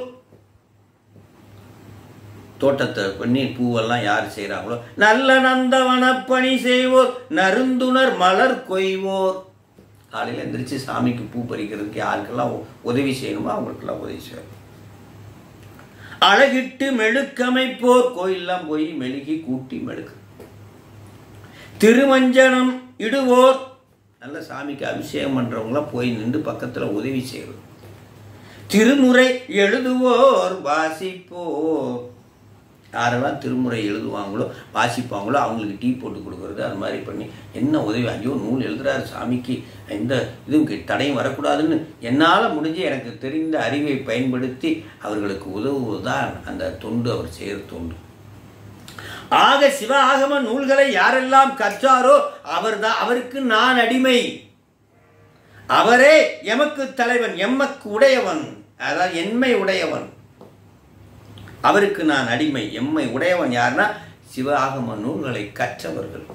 தோட்டத்தை பண்ணி பூவெல்லாம் யார் செய்கிறாங்களோ, நல்ல நந்தவன பணி செய்வோர் நறுந்துணர் மலர் கொய்வோர். காலையில் எந்திரிச்சு சாமிக்கு பூ பறிக்கிறதுக்கு யாருக்கெல்லாம் உதவி செய்யணுமோ அவங்களுக்கெல்லாம் உதவி செய்வோம். அழகிட்டு மெழுக்கமைப்போர், கோயிலெல்லாம் போய் மெழுகி கூட்டி மெழுக்கு. திருமஞ்சனம் இடுவோர், நல்ல சாமிக்கு அபிஷேகம் பண்ணுறவங்களாம் போய் நின்று பக்கத்தில் உதவி செய்வது. திருமுறை எழுதுவோர் வாசிப்போர், யாரெல்லாம் திருமுறை எழுதுவாங்களோ வாசிப்பாங்களோ அவங்களுக்கு டீ போட்டு கொடுக்குறது, அது மாதிரி பண்ணி என்ன உதவி. ஐயோ நூல் எழுதுறாரு சாமிக்கு, இந்த இதுக்கு தடையும் வரக்கூடாதுன்னு என்னால் முடிஞ்சு எனக்கு தெரிந்த அறிவை பயன்படுத்தி அவர்களுக்கு உதவுவதுதான் அந்த தொண்டு, அவர் செய்கிற தொண்டு. ஆக சிவ ஆகம நூல்களை யாரெல்லாம் கற்றாரோ அவருக்கு நான் அடிமை, அவரே எமக்கு தலைவன், எம்மக்கு உடையவன், அதாவது என்மை உடையவன், அவருக்கு நான் அடிமை. எம்மை உடையவன் யாருன்னா சிவ ஆகம நூல்களை கற்றவர்கள்.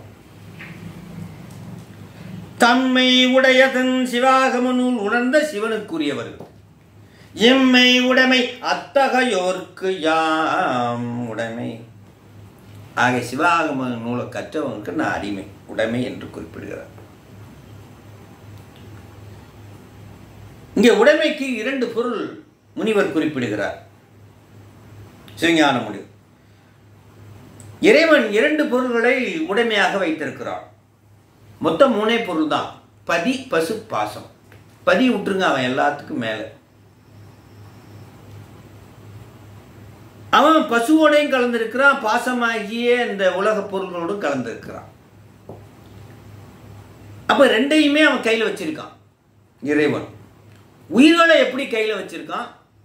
தம்மை உடையதன் சிவாகம நூல் உணர்ந்த சிவனுக்குரியவர்கள். எம்மை உடைமை அத்தகையோர்க்கு யாம் உடைமை. ஆக சிவாகம நூலை கற்றவனுக்கு நான் அடிமை, உடைமை என்று குறிப்பிடுகிறார். இங்கே உடைமைக்கு இரண்டு பொருள் முனிவர் குறிப்பிடுகிறார். சிவஞான முடிவு. இறைவன் இரண்டு பொருள்களை உடைமையாக வைத்திருக்கிறான். மொத்தம் மூணே பொருள் தான், பதி பசு பாசம். பதி விட்டுருங்க, அவன் எல்லாத்துக்கும் மேல. அவன் பசுவோடையும் கலந்திருக்கிறான், பாசமாகிய இந்த உலக பொருள்களோடும் கலந்திருக்கிறான். அப்ப ரெண்டையுமே அவன் கையில் வச்சிருக்கான் இறைவன். உயிர்களை எப்படி கையில் வச்சிருக்கான்,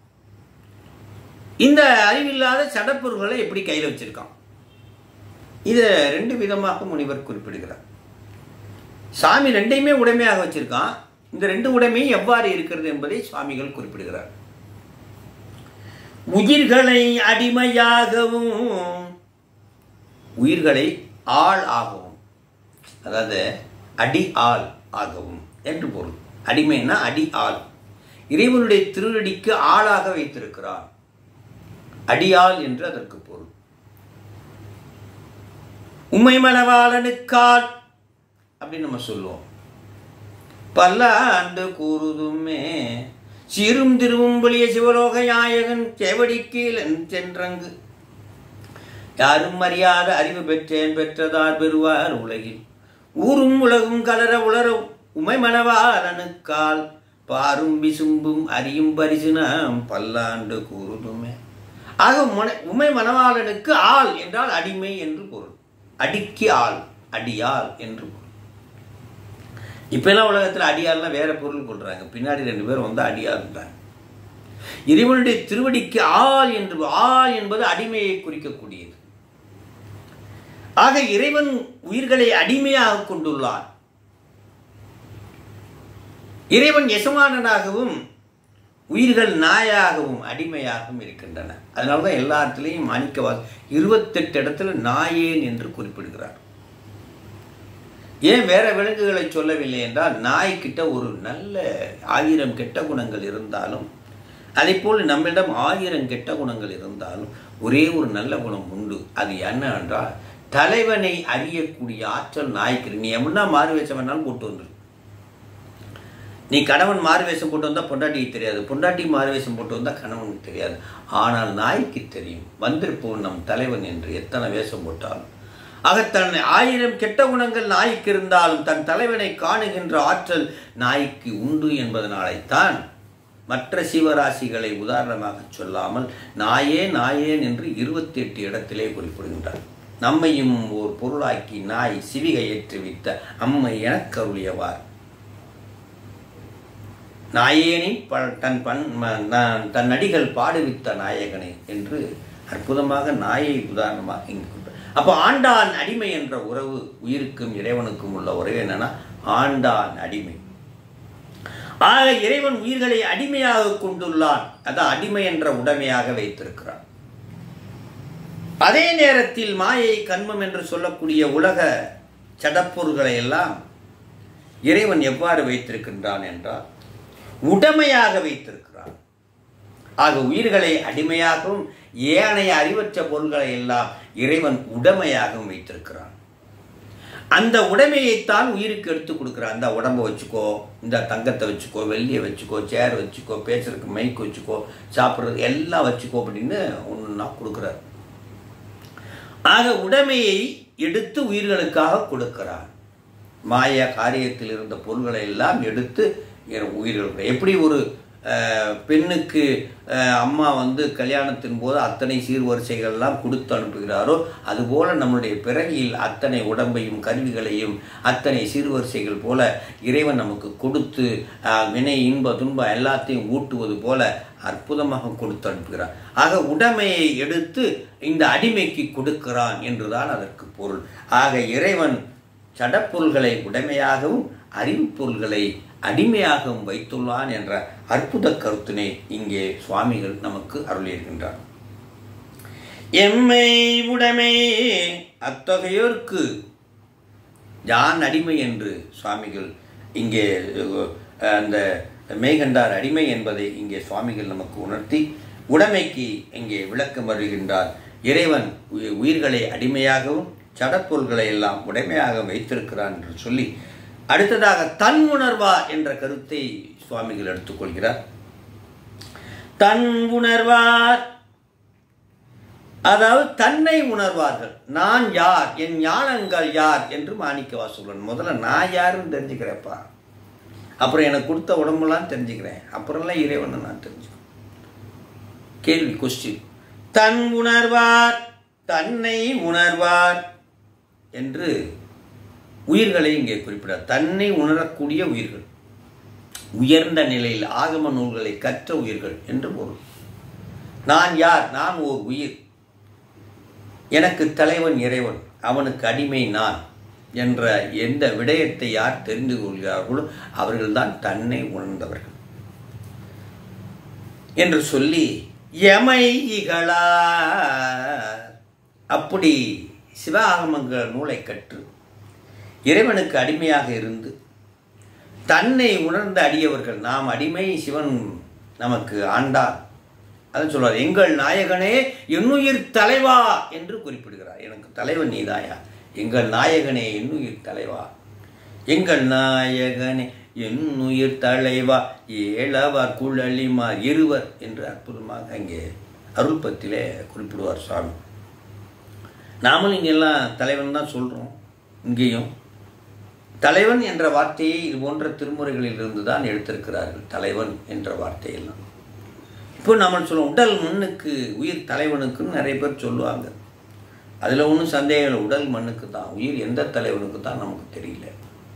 இந்த அறிவில்லாத சடப்பொருள்களை எப்படி கையில் வச்சிருக்கான். இதை ரெண்டு விதமாக முனிவர் குறிப்பிடுகிறார். சாமி ரெண்டையுமே உடைமையாக வச்சிருக்கான். இந்த ரெண்டு உடைமையும் எவ்வாறு இருக்கிறது என்பதை சுவாமிகள் குறிப்பிடுகிறார். உயிர்களை அடிமையாகவும் உயிர்களை ஆள் ஆகவும், அதாவது அடி ஆள் ஆகவும் என்று பொருள். அடிமைன்னா அடி ஆள். இறைவனுடைய திருவடிக்கு ஆளாக வைத்திருக்கிறான், அடியாள் என்று அதற்கு பொருள். உம்மை மணவாளனுக்கால் அப்படின்னு நம்ம சொல்லுவோம். பல ஆண்டு கூறுதுமே சிறும் திருவும் பொலிய சிவலோக நாயகன் செவடிக்கீழன் சென்றங்கு யாரும் அறியாத அறிவு பெற்றேன் பெற்றதார் பெறுவார் உலகில் ஊரும் உலகும் கலர உலரும் உமை மணவாளனுக்கால் பாரும் விசும்பும் அறியும் பரிசுனாம் பல்லாண்டு கூறுதுமே. ஆக உமை மணவாளனுக்கு ஆள் என்றால் அடிமை என்று பொருள். அடிக்கு ஆள், அடியாள் என்று பொருள். இப்பெல்லாம் உலகத்தில் அடியாள்லாம் வேற பொருள் கொள்றாங்க. பின்னாடி 2 பேர் வந்து அடியாள்ன்றாங்க. இறைவனுடைய திருவடிக்கு ஆள் என்று, ஆள் என்பது அடிமையை குறிக்கக்கூடியது. ஆக இறைவன் உயிர்களை அடிமையாக கொண்டுள்ளான். இறைவன் எசமானனாகவும் உயிர்கள் நாயாகவும் அடிமையாகவும் இருக்கின்றன. அதனால்தான் எல்லா இடத்துலையும் மாணிக்கவாச 28 இடத்துல நாயேன் என்று குறிப்பிடுகிறார். ஏன் வேற விலங்குகளை சொல்லவில்லை என்றால், நாய்கிட்ட ஒரு நல்ல 1000 கெட்ட குணங்கள் இருந்தாலும், அதை போல் நம்மிடம் 1000 கெட்ட குணங்கள் இருந்தாலும் ஒரே ஒரு நல்ல குணம் உண்டு. அது என்ன என்றால், தலைவனை அறியக்கூடிய ஆற்றல் நாய்க்கு. நீ எவனா மாறு வேஷம் வேணாலும் போட்டு வந்துரு. நீ கணவன் மாறு வேஷம் போட்டு வந்தால் பொண்டாட்டிக்கு தெரியாது, பொண்டாட்டி மாறு வேஷம் போட்டு வந்தால் கணவனுக்கு தெரியாது. ஆனால் நாய்க்கு தெரியும், வந்திருப்போம் நம் தலைவன் என்று எத்தனை வேஷம் போட்டாலும். ஆக தன் 1000 கெட்ட குணங்கள் நாய்க்கு இருந்தாலும் தன் தலைவனை காணுகின்ற ஆற்றல் நாய்க்கு உண்டு என்பதனால்தான் மற்ற சிவராசிகளை உதாரணமாக சொல்லாமல் நாயே நாயேன் என்று 28 இடத்திலே குறிப்பிடுகின்றார். நம்மையும் ஒரு பொருளாக்கி நாய் சிவிகை ஏற்றுவித்த அம்மை எனக்கருளியவார் நாயேனி தன் அடிகள் பாடுவித்த நாயகனை என்று அற்புதமாக நாயை உதாரணமாக இங்கு. அப்போ ஆண்டான் அடிமை என்ற உறவு உயிருக்கும் இறைவனுக்கும் உள்ள உறவு என்னன்னா ஆண்டான் அடிமை. ஆக இறைவன் உயிர்களை அடிமையாக கொண்டுள்ளான். அதான் அடிமை என்ற உடைமையாக வைத்திருக்கிறான். அதே நேரத்தில் மாயை கண்மம் என்று சொல்லக்கூடிய உலக சடப்பொருள்களை எல்லாம் இறைவன் எவ்வாறு வைத்திருக்கின்றான் என்றால் உடைமையாக வைத்திருக்கிறான். ஆக உயிர்களை அடிமையாகவும் ஏனைய அறிவற்ற பொருள்களை எல்லாம் இறைவன் உடைமையாகவும் வைத்திருக்கிறான். அந்த உடைமையைத்தான் உயிருக்கு எடுத்து கொடுக்குறான். அந்த உடம்பை வச்சுக்கோ, இந்த தங்கத்தை வச்சுக்கோ, வெள்ளியை வச்சுக்கோ, சேர் வச்சுக்கோ, பேசுறதுக்கு மைக் வச்சுக்கோ, சாப்பிட்றது எல்லாம் வச்சுக்கோ அப்படின்னு ஒன்றா கொடுக்குறார். ஆக உடைமையை எடுத்து உயிர்களுக்காக கொடுக்கிறான். மாய காரியத்தில் இருந்த பொருள்களை எல்லாம் எடுத்து உயிர்களுக்கு. எப்படி ஒரு பெண்ணுக்கு அம்மா வந்து கல்யாணத்தின் போது அத்தனை சீர்வரிசைகள்லாம் கொடுத்து அனுப்புகிறாரோ, அதுபோல நம்முடைய பிறவியில் அத்தனை உடம்பையும் கருவிகளையும் அத்தனை சீர்வரிசைகள் போல இறைவன் நமக்கு கொடுத்து வினை இன்ப துன்பம் எல்லாத்தையும் ஊட்டுவது போல அற்புதமாக கொடுத்து அனுப்புகிறார். ஆக உடைமையை எடுத்து இந்த அடிமைக்கு கொடுக்கிறான் என்றுதான் அதற்கு பொருள். ஆக இறைவன் சடப்பொருள்களை உடைமையாகவும் அறிவு பொருள்களை அடிமையாகவும் வைத்துள்ளான் என்ற அற்புத கருத்தினை இங்கே சுவாமிகள் நமக்கு அருளியிருக்கின்றார். எம்மை உடைமை அத்தகையோர்க்கு யான் அடிமை என்று சுவாமிகள் இங்கே அந்த மெய்கண்டார் அடிமை என்பதை இங்கே சுவாமிகள் நமக்கு உணர்த்தி உடைமைக்கு இங்கே விளக்கம் வருகின்றார். இறைவன் உயிர்களை அடிமையாகவும் சடப்பொருள்களை எல்லாம் உடைமையாக வைத்திருக்கிறான் என்று சொல்லி அடுத்ததாக தன் உணர்வார் என்ற கருத்தை சுவாமிகள் எடுத்துக்கொள்கிறார். தன் உணர்வார் அதாவது தன்னை உணர்வார்கள். நான் யார், என் ஞானங்கள் யார் என்று மாணிக்கவாசகன். முதல்ல நான் யாருன்னு தெரிஞ்சுக்கிறேன்ப்பா, அப்புறம் எனக்கு கொடுத்த உடம்புலாம் தெரிஞ்சுக்கிறேன், அப்புறம்லாம் இறைவனை நான் தெரிஞ்சுக்கிறேன். கேள்வி, கொஸ்டின். தன் உணர்வார் தன்னை உணர்வார் என்று உயிர்களை இங்கே குறிப்பிடார். தன்னை உணரக்கூடிய உயிர்கள், உயர்ந்த நிலையில் ஆகம நூல்களை கற்ற உயிர்கள் என்று பொருள். நான் யார்? நான் ஓர் உயிர். எனக்கு தலைவன் இறைவன், அவனுக்கு அடிமை நான். என்ற எந்த விடயத்தை யார் தெரிந்து கொள்கிறார்களோ அவர்கள்தான் தன்னை உணர்ந்தவர்கள் என்று சொல்லி எமை இகழார். அப்படி சிவ ஆகமங்கள் நூலை கற்று இறைவனுக்கு அடிமையாக இருந்து தன்னை உணர்ந்த அடியவர்கள், நாம் அடிமை, சிவன் நமக்கு ஆண்டார், அதை சொல்வார். எங்கள் நாயகனே என்னுயிர் தலைவா என்று குறிப்பிடுகிறார். எனக்கு தலைவன் நீதாயா, எங்கள் நாயகனே என்னுயிர் தலைவா, எங்கள் நாயகனே என்னுயிர் தலைவா ஏழவர் குழலிமார் இருவர் என்று அற்புதமாக அங்கே அருள்பத்திலே குறிப்பிடுவார் சுவாமி. நாமளும் இங்கெல்லாம் தலைவன் தான் சொல்கிறோம். இங்கேயும் தலைவன் என்ற வார்த்தையை இது போன்ற திருமுறைகளில் இருந்து தான் எடுத்திருக்கிறார்கள். தலைவன் என்ற வார்த்தையெல்லாம் இப்போ நம்ம சொல்லுவோம் உடல் மண்ணுக்கு உயிர் தலைவனுக்குன்னு நிறைய பேர் சொல்லுவாங்க. அதில் ஒன்றும் சந்தேகம் இல்லை, உடல் மண்ணுக்கு தான், உயிர் எந்த தலைவனுக்கு தான் நமக்கு தெரியல.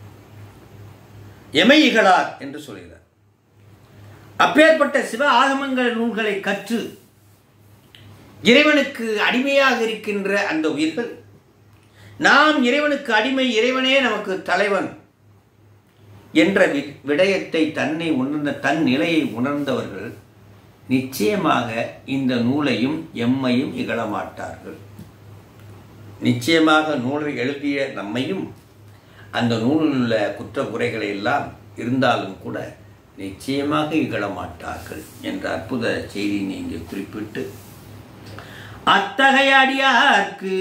எமையிகளார் என்று சொல்கிறார். அப்பேற்பட்ட சிவ ஆகமங்கள் நூல்களை கற்று இறைவனுக்கு அடிமையாக இருக்கின்ற அந்த உயிர்கள், நாம் இறைவனுக்கு அடிமை, இறைவனே நமக்கு தலைவன் என்ற விடயத்தை தன்னை உணர்ந்த தன் நிலையை உணர்ந்தவர்கள் நிச்சயமாக இந்த நூலையும் எம்மையும் இகழமாட்டார்கள். நிச்சயமாக நூலை எழுதிய நம்மையும் அந்த நூலில் உள்ள குற்ற குறைகளை எல்லாம் இருந்தாலும் கூட நிச்சயமாக இகழமாட்டார்கள் என்ற அற்புத செய்தியை இங்கே குறிப்பிட்டு, அத்தகைய அடியார்க்கு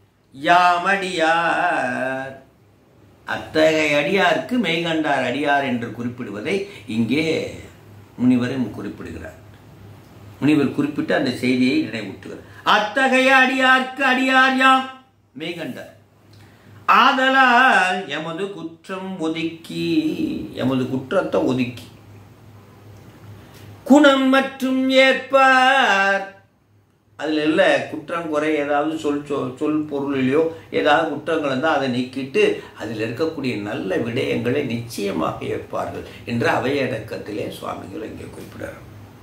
யாமடியார், அத்தகைய அடியார்க்கு மெய்கண்டார் அடியார் என்று குறிப்பிடுவதை இங்கே முனிவரும் குறிப்பிடுகிறார். முனிவர் குறிப்பிட்டு அந்த செய்தியை நினைவூட்டுகிறார். அத்தகைய அடியார்க்கு அடியார் யாம் மெய்கண்டார், ஆதலால் எமது குற்றம் ஒதுக்கி, எமது குற்றத்தை ஒதுக்கி குணம் மற்றும் ஏற்பார். அதில் இல்லை குற்றம் குறை ஏதாவது சொல் பொருளிலையோ ஏதாவது குற்றங்கள் இருந்தால் அதை நீக்கிட்டு அதில் இருக்கக்கூடிய நல்ல விடயங்களை நிச்சயமாக ஏற்பார்கள் என்ற அவையடக்கத்திலே சுவாமிகள் இங்கே குறிப்பிடுறார்.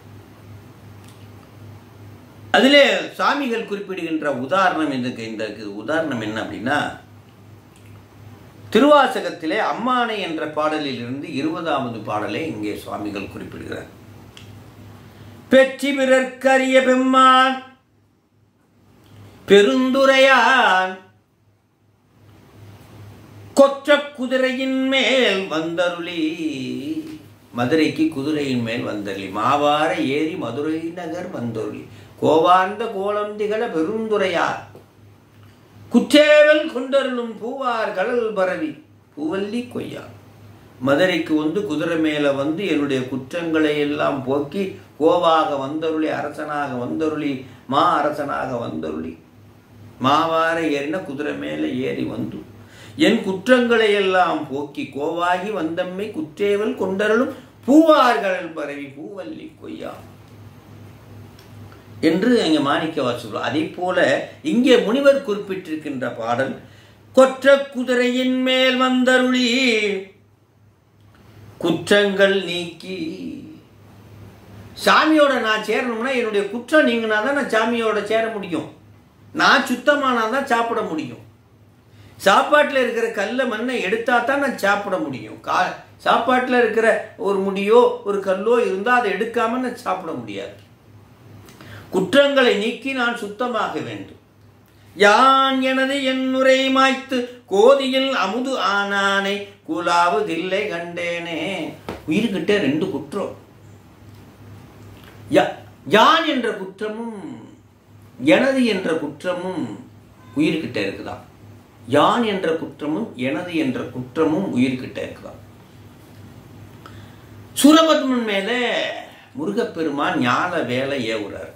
அதிலே சுவாமிகள் குறிப்பிடுகின்ற உதாரணம் இந்த உதாரணம் என்ன அப்படின்னா, திருவாசகத்திலே அம்மானை என்ற பாடலில் இருந்து 20வது பாடலை இங்கே சுவாமிகள் குறிப்பிடுகிறார். பெற்றி பிறர்க்கரிய பெம்மான் பெருந்துரையான் கொற்ற குதிரையின் மேல் வந்தருளி, மதுரைக்கு குதிரையின் மேல் வந்தருளி, மாவார ஏறி மதுரை நகர் வந்தருளி, கோவார்ந்த கோலம் திகழ பெருந்துரையார் குற்றேவல் கொண்டருளும் பூவார் கடல் பரவி பூவல்லி கொய்யார். மதுரைக்கு வந்து குதிரை மேலே வந்து என்னுடைய குற்றங்களை எல்லாம் போக்கி கோவாக வந்தருளி, அரசனாக வந்தருளி, மா அரசனாக வந்தருளி, மாவார ஏறின குதிரை மேலே ஏறி வந்து என் குற்றங்களை எல்லாம் போக்கி கோவாகி வந்தம்மை குற்றேவல் கொண்டருளும் பூவார்கள் பரவி பூவல்லி கொய்யா என்று இங்கே மாணிக்கவாசகர் சொல்றார். அதே போல இங்கே முனிவர் குறிப்பிட்டிருக்கின்ற பாடல் கொற்ற குதிரையின் மேல் வந்தருளி குற்றங்கள் நீக்கி. சாமியோட நான் சேரணும்னா என்னுடைய குற்றம் நீங்கினா தான் நான் சாமியோட சேர முடியும். நான் சுத்தமானால் தான் சாப்பிட முடியும். சாப்பாட்டில் இருக்கிற கல்லை மண்ணை எடுத்தா தான் நான் சாப்பிட முடியும். சாப்பாட்டில் இருக்கிற ஒரு முடியோ ஒரு கல்லோ இருந்தால் அதை எடுக்காம நான் சாப்பிட முடியாது. குற்றங்களை நீக்கி நான் சுத்தமாக வேண்டும். யான் எனது என்னுரை மாய்த்து கோதியில் அமுது ஆனானை குலாவதில்லை கண்டேனே. உயிருக்கிட்ட 2 குற்றம், யான் என்ற குற்றமும் எனது என்ற குற்றமும் உயிர்கிட்ட இருக்குதான். யான் என்ற குற்றமும் எனது என்ற குற்றமும் உயிர்கிட்ட இருக்குதான். சூரபத்மன் மேல முருகப்பெருமான் ஞான வேலை ஏவுறார்.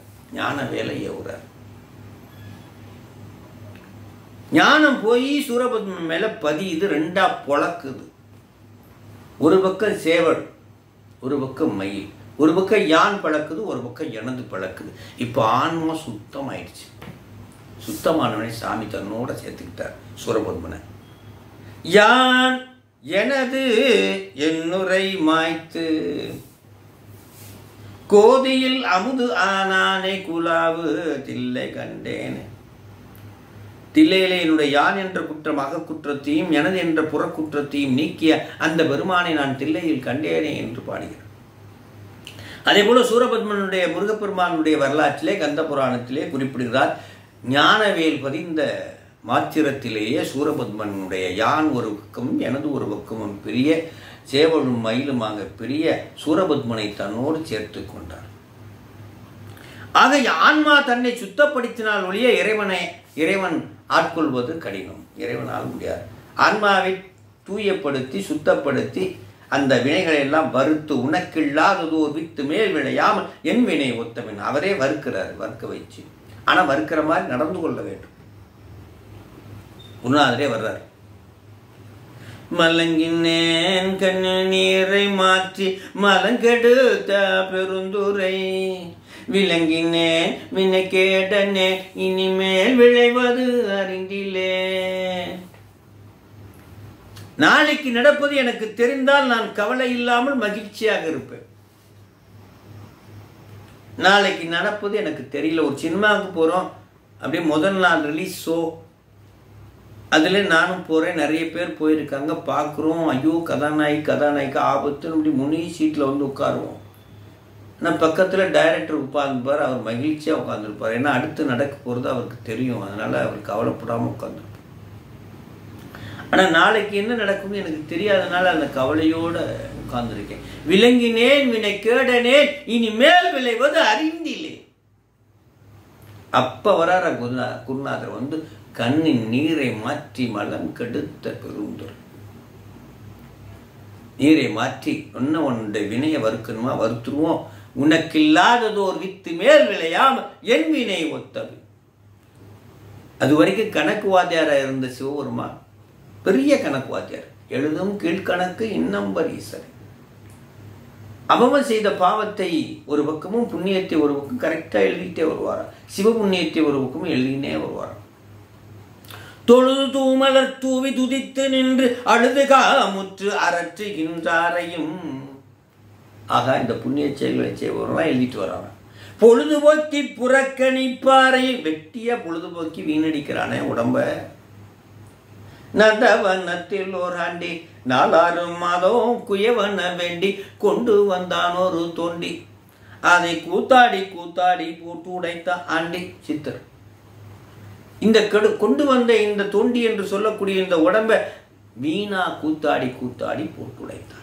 ஞானம் போய் சூரபத்மன் மேல பதியுது, 2ஆ பொழக்குது. ஒரு பக்கம் சேவல், ஒரு பக்கம் மயில், ஒரு பக்கம் யான் பழக்குது, ஒரு பக்கம் எனது பழக்குது. இப்போ ஆன்மா சுத்தம் ஆயிடுச்சு. சுத்தமானவனை சாமி தன்னோட சேர்த்துக்கிட்டார் சூரபத்மனை. யான் எனது என்னுரை மாய்த்து கோதியில் அமுது ஆனானை குலாவு தில்லை கண்டேனே. தில்லையிலே என்னுடைய யான் என்ற குற்றம் அகக்குற்றத்தையும் எனது என்ற புறக்குற்றத்தையும் நீக்கிய அந்த பெருமானை நான் தில்லையில் கண்டேனே என்று பாடுகிறார். அதே போல சூரபத்மனுடைய முருகப்பெருமானுடைய வரலாற்றிலே கந்த புராணத்திலே குறிப்பிடுகிறார். ஞானவேல் பதிந்த மாத்திரத்திலேயே சூரபத்மனுடைய யான் ஒரு பக்கமும் எனது ஒரு பக்கமும் பெரிய சேவலும் மயிலுமாக பெரிய சூரபத்மனை தன்னோடு சேர்த்து கொண்டார். ஆக ஆன்மா தன்னை சுத்தப்படுத்தினால் ஒழிய இறைவன் ஆட்கொள்வது கடினம். இறைவனால் முடியாது. ஆன்மாவை தூயப்படுத்தி சுத்தப்படுத்தி அந்த வினைகளை எல்லாம் வறுத்து உனக்கில்லாதது ஒரு வித்து மேல் விளையாமல் என் வினை ஒத்தவன் அவரே வறுக்கிறார். வறுக்க வச்சு ஆனா வறுக்கிற மாதிரி நடந்து கொள்ள வேண்டும். குருநாதரே வர்றார். மலங்கினேன் கண்ணு நீரை மாற்றி மலங்கெடுத்த பெருந்துரை விளங்கினேன் வினை கேட்டனே இனிமேல் விளைவது அறிந்திலே. நாளைக்கு நடப்பது எனக்கு தெரிந்தால் நான் கவலை இல்லாமல் மகிழ்ச்சியாக இருப்பேன். நாளைக்கு நடப்பது எனக்கு தெரியல. ஒரு சினிமாவுக்கு போகிறோம், அப்படியே முதல் நாள் ரிலீஸ் ஷோ, அதில் நானும் போகிறேன், நிறைய பேர் போயிருக்காங்க, பார்க்குறோம். ஐயோ கதாநாயகி ஆபத்துன்னு அப்படி முனி சீட்டில் வந்து உட்காருவோம். ஆனால் பக்கத்தில் டைரக்டர் உட்காந்துருப்பார். அவர் மகிழ்ச்சியாக உட்காந்துருப்பார். ஏன்னா அடுத்து நடக்க போகிறது அவருக்கு தெரியும். அதனால் அவர் கவலைப்படாமல் உட்காந்துருப்பார். ஆனால் நாளைக்கு என்ன நடக்கும்னு எனக்கு தெரியாதனால அந்த கவலையோடு உட்கார்ந்துருக்கேன். விளங்கினேன் வினை கேடனேன் இனிமேல் விளைவது அறிந்திலே. அப்ப வரார குருநாதர் வந்து கண்ணின் நீரை மாற்றி மலம் கெடுத்த பெருந்துரை. நீரை மாற்றி ஒன்னுடைய வினையை வறுக்கணுமா வறுத்துருவோம். உனக்கு இல்லாததோர் வித்து மேல் விளையாம என் வினை ஒத்தது. அது வரைக்கும் கணக்கு வாத்தியாரா இருந்த சிவபெருமான் பெரிய கணக்கு வாத்தியார். எழுதும் கீழ்கணக்கு இன்னம்பர் ஈசர். அவன் செய்த பாவத்தை ஒரு பக்கமும் புண்ணியத்தை ஒரு பக்கம் கரெக்டா எழுதிட்டே வருவாராம். சிவ புண்ணியத்தை ஒரு பக்கமும் எழுதினே வருவாராம். தொழுது தூமலர் தூவி துதித்து நின்று அழுது காமுற்று அரற்றுகின்றாரையும். ஆகா, இந்த புண்ணிய செயல்களை செய்வரெல்லாம் எழுதிட்டு வராங்க. பொழுதுபோக்கி புறக்கணிப்பாரை வெட்டிய பொழுதுபோக்கி வீணடிக்கிறானே உடம்ப. நந்தவனத்தில் ஓராண்டி 4 மாதம் குயவன வேண்டி கொண்டு வந்தான் ஒரு தோண்டி. அதை கூத்தாடி போட்டு உடைத்த ஆண்டி சித்தர். இந்த கொண்டு வந்த இந்த தோண்டி என்று சொல்லக்கூடிய இந்த உடம்பை வீணா கூத்தாடி போட்டு உடைத்தான்.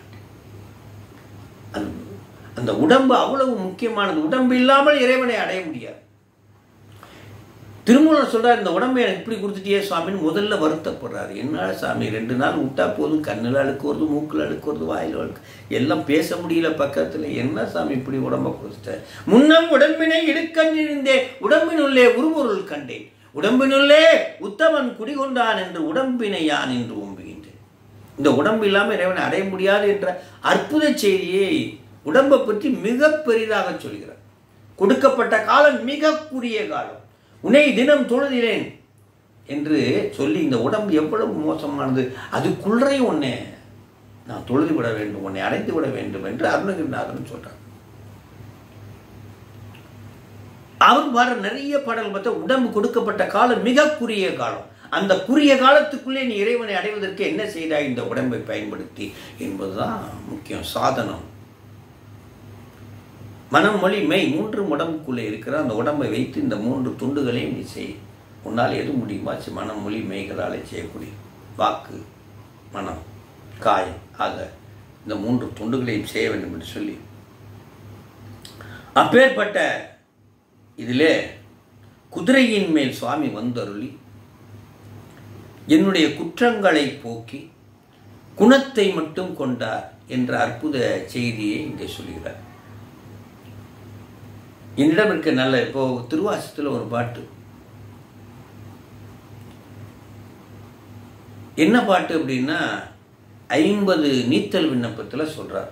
அந்த உடம்பு அவ்வளவு முக்கியமானது. உடம்பு இல்லாமல் இறைவனை அடைய முடியாது. திருமூலர் சொல்றார், இந்த உடம்பை எனக்கு இப்படி கொடுத்துட்டியே சுவாமின்னு முதல்ல வருத்தப்படுறாரு. என்ன சாமி, 2 நாள் விட்டா போதும், கண்ணில் அழுக்கு வருது, மூக்கில் அழுக்கு வருது, வாயில் அழுக்கு, எல்லாம் பேச முடியல பக்கத்தில். என்ன சாமி இப்படி உடம்பை கொடுத்துட்ட? முன்னம் உடம்பினை இடுக்கண்டிருந்தேன், உடம்பினுள்ளே உருபொருள் கண்டேன், உடம்பினுள்ளே உத்தமன் குடிகொண்டான் என்று உடம்பினை யான் என்று ஓம்புகின்றேன். இந்த உடம்பு இல்லாமல் இறைவனை அடைய முடியாது என்ற அற்புத செய்தியை உடம்பை பற்றி மிக பெரிதாக சொல்கிறார். கொடுக்கப்பட்ட காலம் மிக குறுகிய காலம். உன்னை தினம் தொழுதிலேன் என்று சொல்லி இந்த உடம்பு எவ்வளவு மோசமானது, அதுக்குள்ளே உன்னை நான் தொழுது விட வேண்டும், உன்னை அடைந்து விட வேண்டும் என்று அருணகிரிநாதன் சொல்றார். அவர் வர நிறைய பாடல் பார்த்தா உடம்பு கொடுக்கப்பட்ட காலம் மிக குறுகிய காலம். அந்த குறுகிய காலத்துக்குள்ளே நீ இறைவனை அடைவதற்கு என்ன செய்தாய் இந்த உடம்பை பயன்படுத்தி என்பதுதான் முக்கியம். சாதனம் மனம் மொழி மெய் 3 உடம்புக்குள்ளே இருக்கிற அந்த உடம்பை வைத்து இந்த 3 துண்டுகளையும் நீ செய். உன்னால் எது முடியுமா மனம் மொழி மெய்களாலே செய்யக்கூடிய வாக்கு மனம் காயம் ஆக இந்த 3 துண்டுகளையும் செய்ய வேண்டும் என்று சொல்லி அப்பேற்பட்ட இதிலே குதிரையின் மேல் சுவாமி வந்தருளி என்னுடைய குற்றங்களை போக்கி குணத்தை மட்டும் கொண்டார் என்ற அற்புத செய்தியை இங்கே சொல்கிறார். என்னிடம் இருக்க நல்ல இப்போ திருவாசகத்தில் ஒரு பாட்டு, என்ன பாட்டு அப்படின்னா 50 நீத்தல் விண்ணப்பத்தில் சொல்றார்.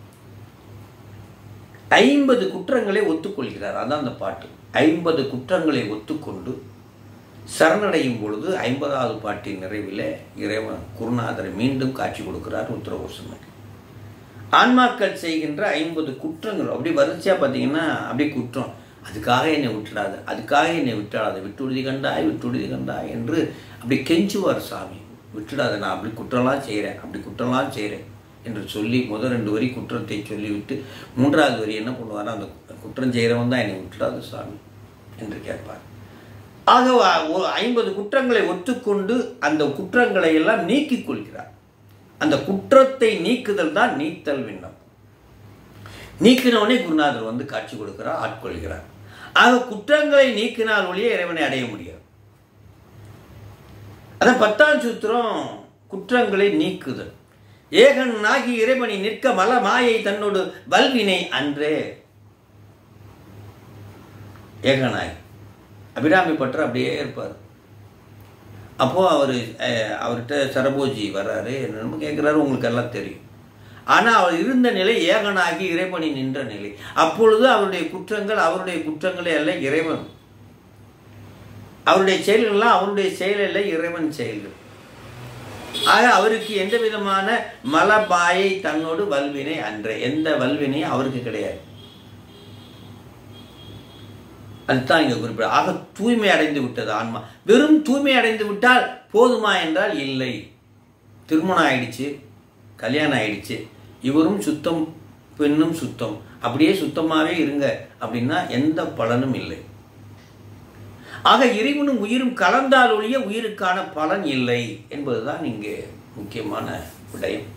50 குற்றங்களை ஒத்துக்கொள்கிறார். அதான் அந்த பாட்டு. 50 குற்றங்களை ஒத்துக்கொண்டு சரணடையும் பொழுது 50வது பாட்டின் நிறைவில் இறைவன் குருநாதரை மீண்டும் காட்சி கொடுக்கிறார். உத்தரகோசம் ஆன்மாக்கள் செய்கின்ற 50 குற்றங்கள் அப்படி வரிசையாக பார்த்தீங்கன்னா அப்படி குற்றம் அதுக்காக என்னை விட்டுடாத, அதுக்காக என்னை விட்டுடாத, விட்டுடுதி கண்டாய் விட்டுடுதி கண்டாய் என்று அப்படி கெஞ்சுவார் சாமி. விட்டுடாத, நான் அப்படி குற்றம்லாம் செய்கிறேன், அப்படி குற்றம்லாம் செய்கிறேன் என்று சொல்லி முதல் 2 வரி குற்றத்தை சொல்லிவிட்டு 3வது வரி என்ன பண்ணுவார், அந்த குற்றம் செய்கிறவன் தான் என்னை விட்டுடாத சாமி என்று கேட்பார். ஆக 50 குற்றங்களை ஒத்துக்கொண்டு அந்த குற்றங்களை எல்லாம் நீக்கிக் கொள்கிறார். அந்த குற்றத்தை நீக்குதல் தான் நீத்தல் விண்ணப்பம். நீக்கினவனே குருநாதர் வந்து காட்சி கொடுக்கிறார், ஆட்கொள்கிறார். ஆக குற்றங்களை நீக்கினால் ஒழிய இறைவனை அடைய முடியாது. அதான் 10ஆம் சூத்திரம் குற்றங்களை நீக்குதல். ஏகனாகி இறைவனை நிற்க மல மாயை தன்னோடு வல்வினை அன்றே. ஏகனாய் அபிராமி பற்ற அப்படியே இருப்பார். அப்போது அவர்கிட்ட சரபோஜி வர்றாரு, என்னன்னு கேட்குறாரு, உங்களுக்கு எல்லாம் தெரியும். ஆனால் அவர் இருந்த நிலை ஏகனாகி இறைவனை நின்ற நிலை. அப்பொழுது அவருடைய குற்றங்களே அல்ல இறைவன், அவருடைய செயல்கள்லாம் அவருடைய செயல் அல்ல இறைவன் செயல்கள். ஆக அவருக்கு எந்த விதமான மலபாயை தன்னோடு வல்வினை அன்றே, எந்த வல்வினையும் அவருக்கு கிடையாது. அதுதான் இங்கே குறிப்பிட. ஆக தூய்மை அடைந்து விட்டது ஆன்மா. வெறும் தூய்மை அடைந்து விட்டால் போதுமா என்றால் இல்லை. திருமணம் ஆயிடுச்சு, கல்யாணம் ஆயிடுச்சு, இவரும் சுத்தம் பெண்ணும் சுத்தம், அப்படியே சுத்தமாகவே இருங்க அப்படின்னா எந்த பலனும் இல்லை. ஆக இறைவனும் உயிரும் கலந்தால் ஒழிய உயிருக்கான பலன் இல்லை என்பதுதான் இங்கே முக்கியமான விடயம்.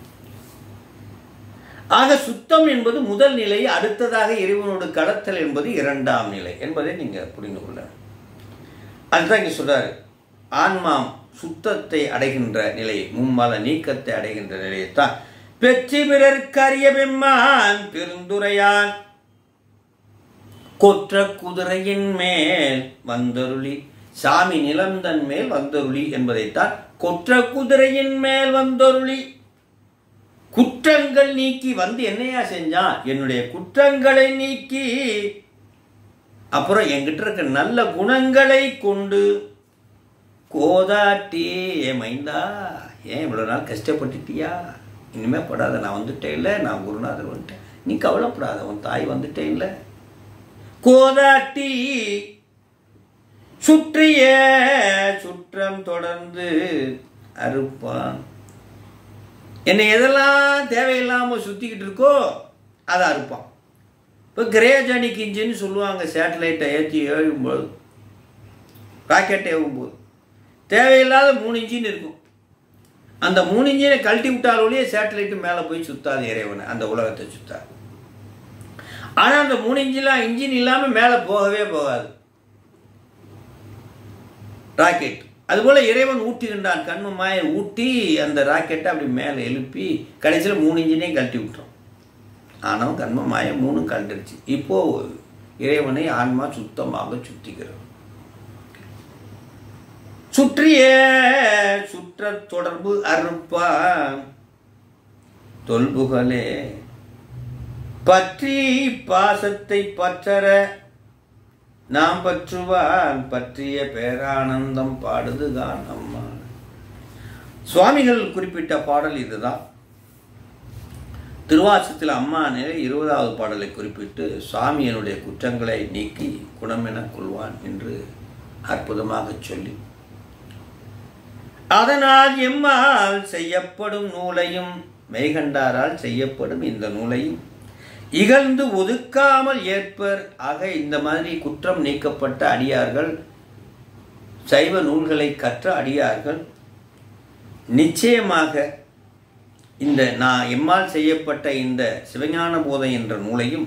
ஆக சுத்தம் என்பது முதல் நிலை, அடுத்ததாக இறைவனோடு கலத்தல் என்பது 2ஆம் நிலை என்பதை நீங்கள் புரிந்து கொள்ள. அதுதான் இங்கே சொல்றாரு, ஆன்மா சுத்தத்தை அடைகின்ற நிலை, மும்மல நீக்கத்தை அடைகின்ற நிலையைத்தான் பெற்றி பிறர்க்கரிய பெம்மான் பெருந்துரையான் கொற்ற குதிரையின் மேல் வந்தருளி. சாமி நிலந்தன் மேல் வந்தருளி என்பதைத்தான் கொற்ற குதிரையின் மேல் வந்தருளி. குற்றங்கள் நீக்கி வந்து என்னையா செஞ்சான், என்னுடைய குற்றங்களை நீக்கி அப்புறம் என்கிட்ட இருக்க நல்ல குணங்களை கொண்டு கோதாட்டி. ஏன் மைந்தா, ஏன் இவ்வளோ நாள் கஷ்டப்பட்டுட்டியா, இனிமே படாத, நான் வந்துட்டேன் இல்லை, நான் குருநாதர் வந்துட்டேன், நீ கவலைப்படாத, உன் தாய் வந்துட்டேன் இல்லை. கோதாட்டி சுற்றிய சுற்றம் தொடர்ந்து அறுப்பான். என்னை எதெல்லாம் தேவையில்லாமல் சுற்றிக்கிட்டு இருக்கோ அதை அறுப்பான். இப்போ கிரேஜானிக் இன்ஜின்னு சொல்லுவாங்க, சேட்டலைட்டை ஏற்றி ஏழும்போது, ராக்கெட் ஏவும்போது தேவையில்லாத 3 இன்ஜின் இருக்கும். அந்த 3 இன்ஜினை கழட்டி விட்டாலோடையே சேட்டலைட்டு மேலே போய் சுத்தாது இறைவனை, அந்த உலகத்தை சுத்தாது. ஆனால் அந்த 3 இன்ஜின் இல்லாமல் மேலே போகவே போகாது ராக்கெட். அதுபோல் இறைவன் ஊட்டுகின்றான், கண்ம மாயை ஊட்டி அந்த ராக்கெட்டை அப்படி மேலே எழுப்பி கடைசியில் 3 இன்ஜினையும் கழட்டி விட்டுரும். ஆனால் கண்ம மாயை 3ம் கழண்டுருச்சு. இப்போது இறைவனை ஆன்மா சுத்தமாக சுத்திக்கிறது. சுற்றிய சுற்ற தொடர்பு அறுப்பான் தொல்புகளே பற்றி பாசத்தை பற்றற நாம் பற்றுவான் பற்றிய பேரானந்தம் பாடுதுதான் அம்மா. சுவாமிகள் குறிப்பிட்ட பாடல் இதுதான். திருவாசகத்தில் அம்மா நிலை 20வது பாடலை குறிப்பிட்டு சுவாமியனுடைய குற்றங்களை நீக்கி குணமென கொள்வான் என்று அற்புதமாக சொல்லி, அதனால் எம்மால் செய்யப்படும் நூலையும் மெய்கண்டாரால் செய்யப்படும் இந்த நூலையும் இகழ்ந்து ஒதுக்காமல் ஏற்பர். ஆக இந்த மாதிரி குற்றம் நீக்கப்பட்ட அடியார்கள், சைவ நூல்களை கற்ற அடியார்கள் நிச்சயமாக இந்த நான் எம்மால் செய்யப்பட்ட இந்த சிவஞான போதை என்ற நூலையும்,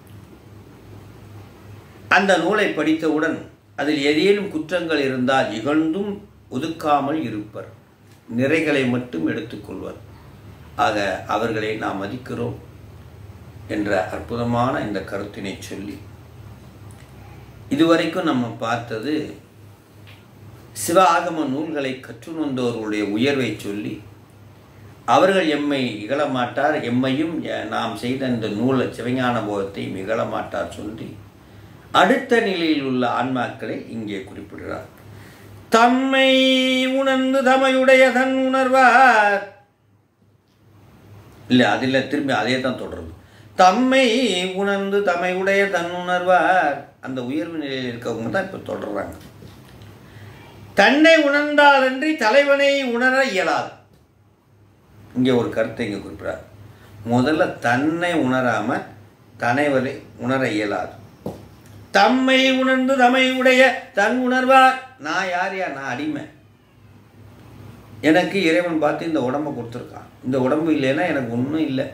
அந்த நூலை படித்தவுடன் அதில் ஏதேனும் குற்றங்கள் இருந்தால் இகழ்ந்தும் ஒதுக்காமல் இருப்பர், நிறைகளை மட்டும் எடுத்துக்கொள்வர். ஆக அவர்களை நாம் மதிக்கிறோம் என்ற அற்புதமான இந்த கருத்தினை சொல்லி, இதுவரைக்கும் நம்ம பார்த்தது சிவ ஆகம நூல்களை கற்றுணர்ந்தவர்களுடைய உயர்வை சொல்லி, அவர்கள் எம்மை இகழமாட்டார், எம்மையும் நாம் செய்த இந்த நூலை சிவஞான போதத்தையும் இகழமாட்டார் சொல்லி அடுத்த நிலையில் உள்ள ஆன்மாக்களை இங்கே குறிப்பிடுகிறார். தம்மை உணர்ந்து தமையுடைய தன் உணர்வார் இல்லை, அதில் திரும்பி அதே தான் தொடருது. தம்மை உணர்ந்து தம்மை உடைய தன்னுணர்வார். அந்த உயர்வு நிலையில் இருக்கவங்க தான் இப்போ தொடர்றாங்க. தன்னை உணர்ந்தாலன்றி தலைவனை உணர இயலாது. இங்கே ஒரு கருத்தை இங்கே குறிப்பிடார். முதல்ல தன்னை உணராம தலைவரை உணர இயலாது. தம்மை உணர்ந்து தம்மை உடைய தன் உணர்வார். நான் யார்? நான் அடிமை. எனக்கு இறைவன் பார்த்து இந்த உடம்பை கொடுத்துருக்கான். இந்த உடம்பு இல்லைன்னா எனக்கு ஒன்றும் இல்லை.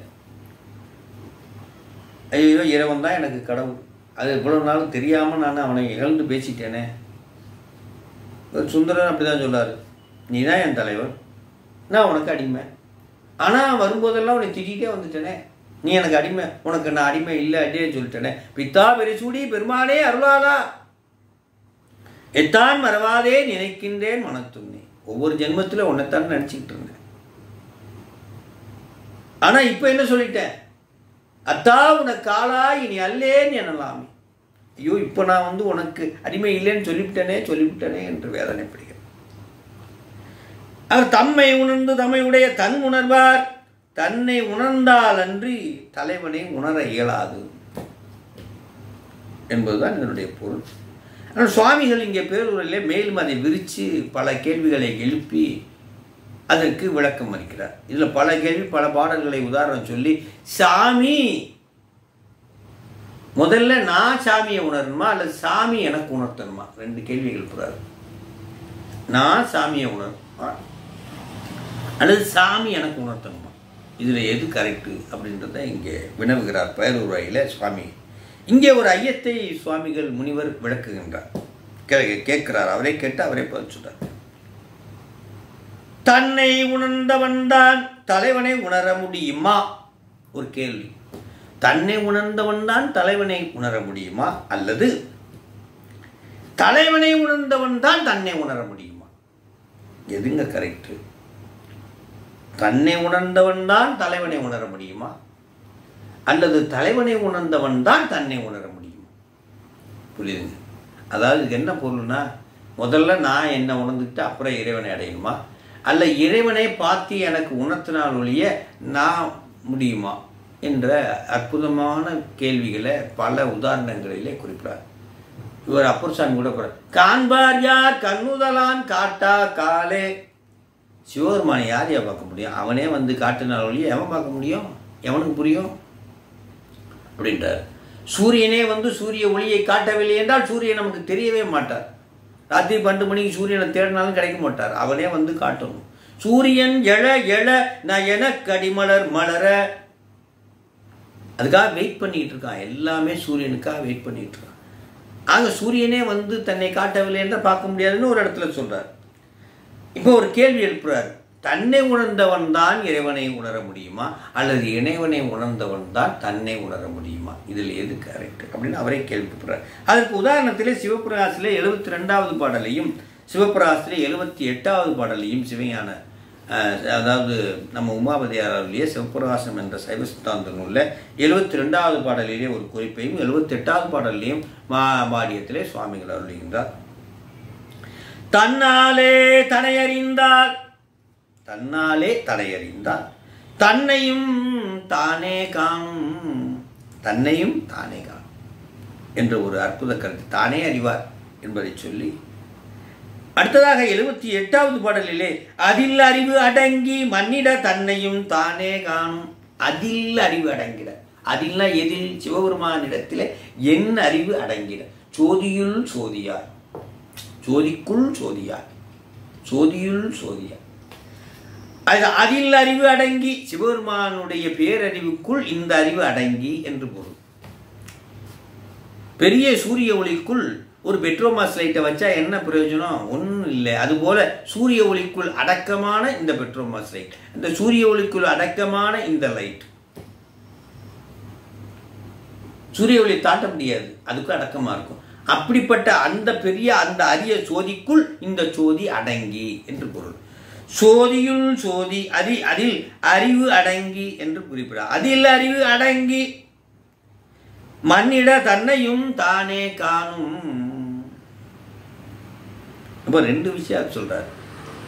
ஐயோ, இறைவன் தான் எனக்கு கடவுள். அது இவ்வளோ நாளும் தெரியாமல் நான் அவனை இழந்து பேசிட்டேனே. சுந்தரன் அப்படி தான் சொல்லார். நீ தான் என் தலைவன், நான் உனக்கு அடிமை. ஆனால் வரும்போதெல்லாம் உன்னை திட்டிகிட்டே வந்துட்டேனே. நீ எனக்கு அடிமை, உனக்கு நான் அடிமை இல்லை அடியே சொல்லிட்டேனே. பித்தா பெரிசூடி பெருமானே அருளாளா எத்தான் மறவாதே நினைக்கின்றேன் மனத்துண்ணே. ஒவ்வொரு ஜென்மத்தில் உன்னைத்தான் நினச்சிக்கிட்டு இருந்தேன். ஆனால் இப்போ என்ன சொல்லிட்டேன்? அத்தா உனக்கு ஆளா இனி அல்லேன்னு எனலாமே. ஐயோ, இப்போ நான் உனக்கு அடிமை இல்லைன்னு சொல்லிவிட்டேனே என்று வேதனைப்படுகிறேன். அவர் தம்மை உணர்ந்து தம்மை உடைய தன் உணர்வார். தன்னை உணர்ந்தால் அன்றி தலைவனை உணர இயலாது என்பதுதான் இதனுடைய பொருள். ஆனால் சுவாமிகள் இங்கே பேருரையிலே மேலும் அதை விரித்து பல கேள்விகளை எழுப்பி அதற்கு விளக்கம் அளிக்கிறார். இதில் பல கேள்வி, பல பாடல்களை உதாரணம் சொல்லி, சாமி முதல்ல நான் சாமியை உணரணுமா அல்லது சாமி எனக்கு உணர்த்தணுமா? ரெண்டு கேள்விகள் போறாரு. நான் சாமியை உணரணுமா அல்லது சாமி எனக்கு உணர்த்தணுமா? இதில் எது கரெக்டு அப்படின்றத இங்கே வினவுகிறார் பேருரையில் சுவாமி. இங்கே ஒரு ஐயத்தை சுவாமிகள் முனிவர் விளக்குகின்றார். கேட்கிறார். அவரை கேட்டு அவரை பதில் சொல்றார். தன்னை உணர்ந்தவன் தான் தலைவனை உணர முடியுமா? ஒரு கேள்வி. தன்னை உணர்ந்தவன் தான் தலைவனை உணர முடியுமா அல்லது தலைவனை உணர்ந்தவன் தான் தன்னை உணர முடியுமா? எதுங்க கரெக்டு? தன்னை உணர்ந்தவன் தான் தலைவனை உணர முடியுமா அல்லது தலைவனை உணர்ந்தவன் தான் தன்னை உணர முடியுமா? புரியுதுங்க? அதாவது இது என்ன பொருள்னா, முதல்ல நான் என்ன உணர்ந்துக்கிட்டு அப்புறம் இறைவனை அடையணுமா அல்ல இறைவனை பார்த்து எனக்கு உணர்த்தினால் ஒழிய நான் முடியுமா என்ற அற்புதமான கேள்விகளை பல உதாரணங்களிலே குறிப்பிடார். இவர் அப்பர் சாமி கூட போறார். காண்பார் யார் கண்ணுதலான் காட்டா காலே. சிவபெருமானை யார் பார்க்க முடியும்? அவனே காட்டினால் ஒழிய எவன் பார்க்க முடியும்? எவனுக்கு புரியும் அப்படின்றார். சூரியனே சூரிய ஒளியை காட்டவில்லை என்றால் சூரியன் நமக்கு தெரியவே மாட்டார். ராத்திரி 12 மணிக்கு சூரியனை தேடினாலும் கிடைக்க மாட்டார். அவனே காட்டணும். சூரியன் எழ எழ நயன கடிமலர் மலர. அதுக்காக வெயிட் பண்ணிட்டு இருக்கான். எல்லாமே சூரியனுக்காக வெயிட் பண்ணிட்டு இருக்கான். ஆக சூரியனே தன்னை காட்டவில்லை என்றால் பார்க்க முடியாதுன்னு ஒரு இடத்துல சொல்றார். இப்போ ஒரு கேள்வி எழுப்புறார். தன்னை உணர்ந்தவன் தான் இறைவனை உணர முடியுமா அல்லது இறைவனை உணர்ந்தவன் தான் தன்னை உணர முடியுமா? இதில் எது கரெக்ட் அப்படின்னு அவரே கேள்விப்படுறார். அதற்கு உதாரணத்திலே சிவபிரகாசிலே 72வது பாடலையும் சிவபிரகாசிலே 78வது பாடலையும் சிவஞான அதாவது நம்ம உமாபதியாரிலேயே சிவபிரகாசம் என்ற சைவ சித்தாந்த நூலில் 72வது பாடலிலே ஒரு குறிப்பையும் 78வது பாடலையும் மாபாடியத்திலே சுவாமிகள் அருளுகின்றார். தன்னாலே தனையறிந்தால் தன்னையும் தானே காணும் என்ற ஒரு அற்புத கருத்து. தானே அறிவார் என்பதை சொல்லி அடுத்ததாக 78வது பாடலிலே அதில் அறிவு அடங்கி மன்னிட தன்னையும் தானே காணும். அதில் அறிவு அடங்கிட. அதில்னா எதில்? சிவபெருமானிடத்திலே என் அறிவு அடங்கிட. சோதியுள் சோதியார், சோதிக்குள் சோதியார், சோதியுள் சோதியார். அதில் அறிவு அடங்கி சிவபெருமானுடைய பேரறிவுக்குள் இந்த அறிவு அடங்கி என்று பொருள். பெரிய சூரிய ஒளிக்குள் ஒரு பெட்ரோமாஸ் லைட்டை வச்சா என்ன பிரயோஜனம்? ஒன்றும் இல்லை. அதுபோல சூரிய ஒளிக்குள் அடக்கமான இந்த பெட்ரோமாஸ் லைட், இந்த சூரிய ஒளிக்குள் அடக்கமான இந்த லைட் சூரிய ஒளி தாட்ட முடியாது, அதுக்கு அடக்கமாக இருக்கும். அப்படிப்பட்ட அந்த பெரிய அந்த அரிய சோதிக்குள் இந்த சோதி அடங்கி என்று பொருள். சோதியுள் சோதி அதில் அறிவு அடங்கி என்று குறிப்பிடார். அதில் அறிவு அடங்கி மன்னிட தன்னையும் தானே காணும். இப்போ 2 விஷயம் சொல்றார்.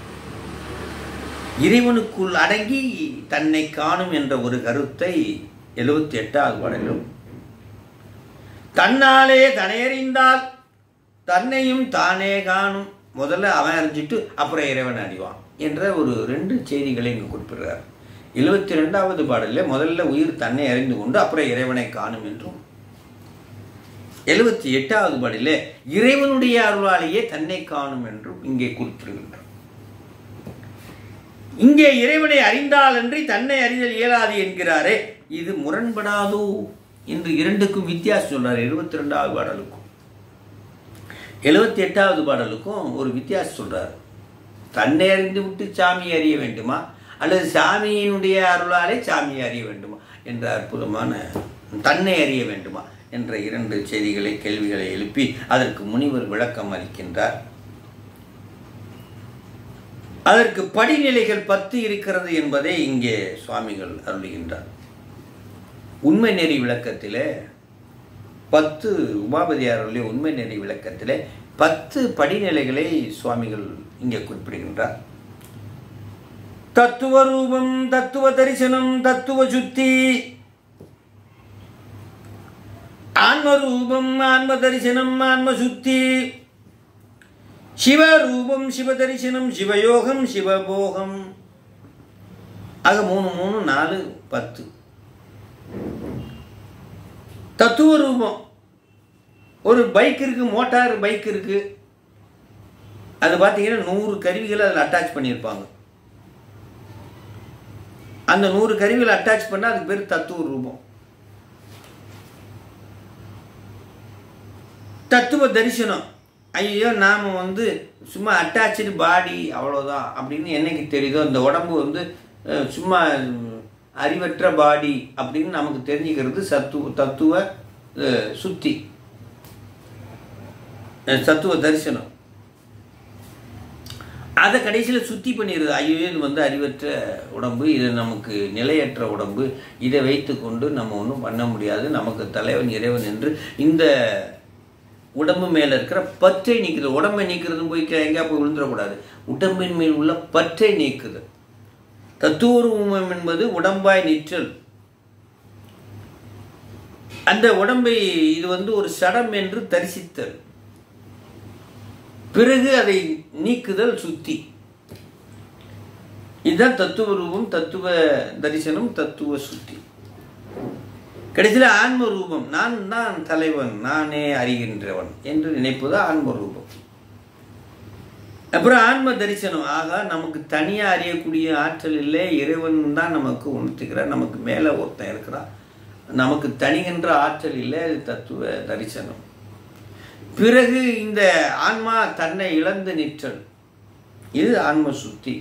இறைவனுக்குள் அடங்கி தன்னை காணும் என்ற ஒரு கருத்தை 78வது பாடலும் தன்னாலே தனையறிந்தால் தன்னையும் தானே காணும். முதல்ல அவன் அறிஞ்சிட்டு அப்புறம் இறைவன் அறிவான் என்ற ஒரு 2 செய்திகளை இங்கு குறிப்பிடுறார். 72வது பாடலில் முதல்ல உயிர் தன்னை அறிந்து கொண்டு அப்புறம் இறைவனை காணும் என்றும், 78வது பாடலில் இறைவனுடைய அருளாலேயே தன்னை காணும் என்றும் இங்கே குறிப்பிடுகின்றார். இங்கே இறைவனை அறிந்தாலன்றி தன்னை அறிதல் இயலாது என்கிறாரே, இது முரண்படாதோ என்று 2க்கும் வித்தியாசம் சொல்றார். 72வது பாடலுக்கும் 78வது பாடலுக்கும் ஒரு வித்தியாசம் சொல்றார். தன்னை அறிந்து விட்டு சாமியை அறிய வேண்டுமா அல்லது சாமியினுடைய அருளாலே சாமியை அறிய வேண்டுமா என்ற அற்புதமான தன்னை அறிய வேண்டுமா என்ற 2 செய்திகளை கேள்விகளை எழுப்பி அதற்கு முனிவர் விளக்கம் அளிக்கின்றார். அதற்கு படிநிலைகள் 10 இருக்கிறது என்பதை இங்கே சுவாமிகள் அருளுகின்றார். உண்மை நெறி விளக்கத்திலே 10 உமாபதியாருடைய உண்மை நெறி விளக்கத்திலே 10 படிநிலைகளை சுவாமிகள் இங்கே குறிப்பிடுகின்றார். தத்துவ ரூபம், தத்துவ தரிசனம், தத்துவ சுத்தி, ஆன்ம ரூபம், ஆன்ம தரிசனம், ஆன்ம சுத்தி, சிவரூபம், சிவ தரிசனம், சிவயோகம், சிவபோகம். ஆக 3 3 4 10. தத்துவ ரூபம், ஒரு பைக் இருக்கு, மோட்டார் பைக் இருக்கு, அது பார்த்தீங்கன்னா 100 கருவிகளை அதில் அட்டாச் பண்ணியிருப்பாங்க. அந்த 100 கருவிகளை அட்டாச் பண்ணால் அதுக்கு பேர் தத்துவ ரூபம். தத்துவ தரிசனம், ஐயோ நாம் சும்மா அட்டாச்சு பாடி அவ்வளோதான் அப்படின்னு என்னைக்கு தெரியுதோ, அந்த உடம்பு சும்மா அறிவற்ற பாடி அப்படின்னு நமக்கு தெரிஞ்சுக்கிறது தத்துவ சுத்தி, தத்துவ தரிசனம். அதை கடைசியில் சுத்தி பண்ணிடுது. ஐயோ இது அறிவற்ற உடம்பு, இது நமக்கு நிலையற்ற உடம்பு, இதை வைத்து கொண்டு நம்ம ஒன்றும் பண்ண முடியாது, நமக்கு தலைவன் இறைவன் என்று இந்த உடம்பு மேலே இருக்கிற பற்றை நீக்குது. உடம்பை நீக்கிறதும் போய் எங்கேயா போய் விழுந்துடக்கூடாது. உடம்பின் மேல் உள்ள பற்றை நீக்குது. தத்துவரூபம் என்பது உடம்பாய் நிற்றல். அந்த உடம்பை இது ஒரு சடம் என்று தரிசித்தல், பிறகு அதை நீக்குதல் சுத்தி. இதுதான் தத்துவ ரூபம், தத்துவ தரிசனம், தத்துவ சுத்தி. கடைசியில் ஆன்ம ரூபம், நான் தான் தலைவன், நானே அறிகின்றவன் என்று நினைப்பது ஆன்ம ரூபம். அப்புறம் ஆன்ம தரிசனம், ஆகா நமக்கு தனியாக அறியக்கூடிய ஆற்றல் இல்லை, இறைவன் தான் நமக்கு உணர்த்துக்கிறார், நமக்கு மேலே ஒருத்தன் இருக்கிறான், நமக்கு தனிகின்ற ஆற்றல் இல்லை, அது தத்துவ தரிசனம். பிறகு இந்த ஆன்மா தன்னை இழந்து நிற்றல், இது ஆன்ம சுத்தி.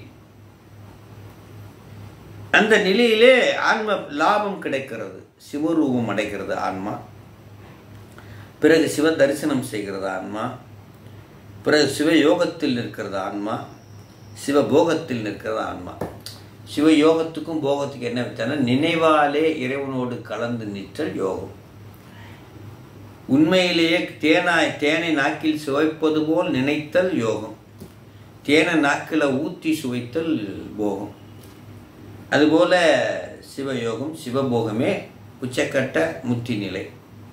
அந்த நிலையிலே ஆன்ம லாபம் கிடைக்கிறது, சிவரூபம் அடைகிறது ஆன்மா. பிறகு சிவ தரிசனம் செய்கிறது ஆன்மா. பிறகு சிவயோகத்தில் நிற்கிறது ஆன்மா, சிவபோகத்தில் நிற்கிறது ஆன்மா. சிவயோகத்துக்கும் போகத்துக்கும் என்ன வித்தியாசம்? நினைவாலே இறைவனோடு கலந்து நிற்றல் யோகம். உண்மையிலேயே தேனை நாக்கில் சுவைப்பது போல் நினைத்தல் யோகம். தேனை நாக்கில் ஊற்றி சுவைத்தல் போகம். அதுபோல சிவயோகம், சிவபோகமே உச்சக்கட்ட முத்தி நிலை.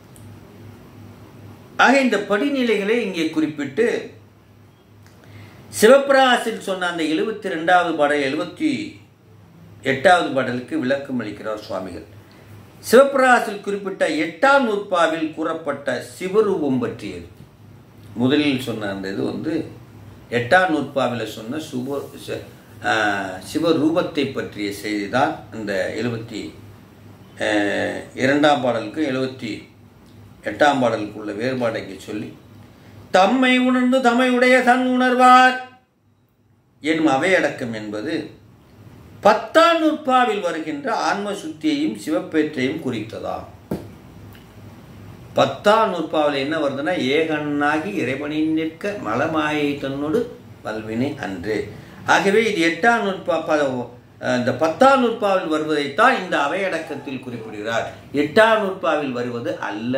ஆக இந்த படிநிலைகளை இங்கே குறிப்பிட்டு சிவப்பிரகாசில் சொன்ன அந்த 72வது பாடல் 78வது பாடலுக்கு விளக்கம் அளிக்கிறார் சுவாமிகள். சிவப்பிரகாசில் குறிப்பிட்ட 8ஆம் நூற்பாவில் கூறப்பட்ட சிவரூபம் பற்றியது. முதலில் சொன்ன அந்த இது 8ஆம் நூற்பாவில் சொன்ன சிவரூபத்தை பற்றிய செய்தி தான் இந்த 72ஆம் பாடலுக்கு 78ஆம் பாடலுக்கு உள்ள வேறுபாடை சொல்லி, தம்மை உணர்ந்து தம்மையுடைய தன் உணர்வார் எனும் அவையடக்கம் என்பது 10ஆம் நூற்பாவில் வருகின்ற ஆன்ம சுத்தியையும் சிவப்பேற்றையும் குறித்ததாம். 10ஆம் நூற்பாவில் என்ன வருதுன்னா, ஏகனாகி இறைவனின் நிற்க மலமாயை தன்னோடு வல்வினை அன்று. ஆகவே இது 8ஆம் இந்த 10ஆம் நூற்பாவில் வருவதைத்தான் இந்த அவையடக்கத்தில் குறிப்பிடுகிறார். 8ஆம் நூற்பாவில் வருவது அல்ல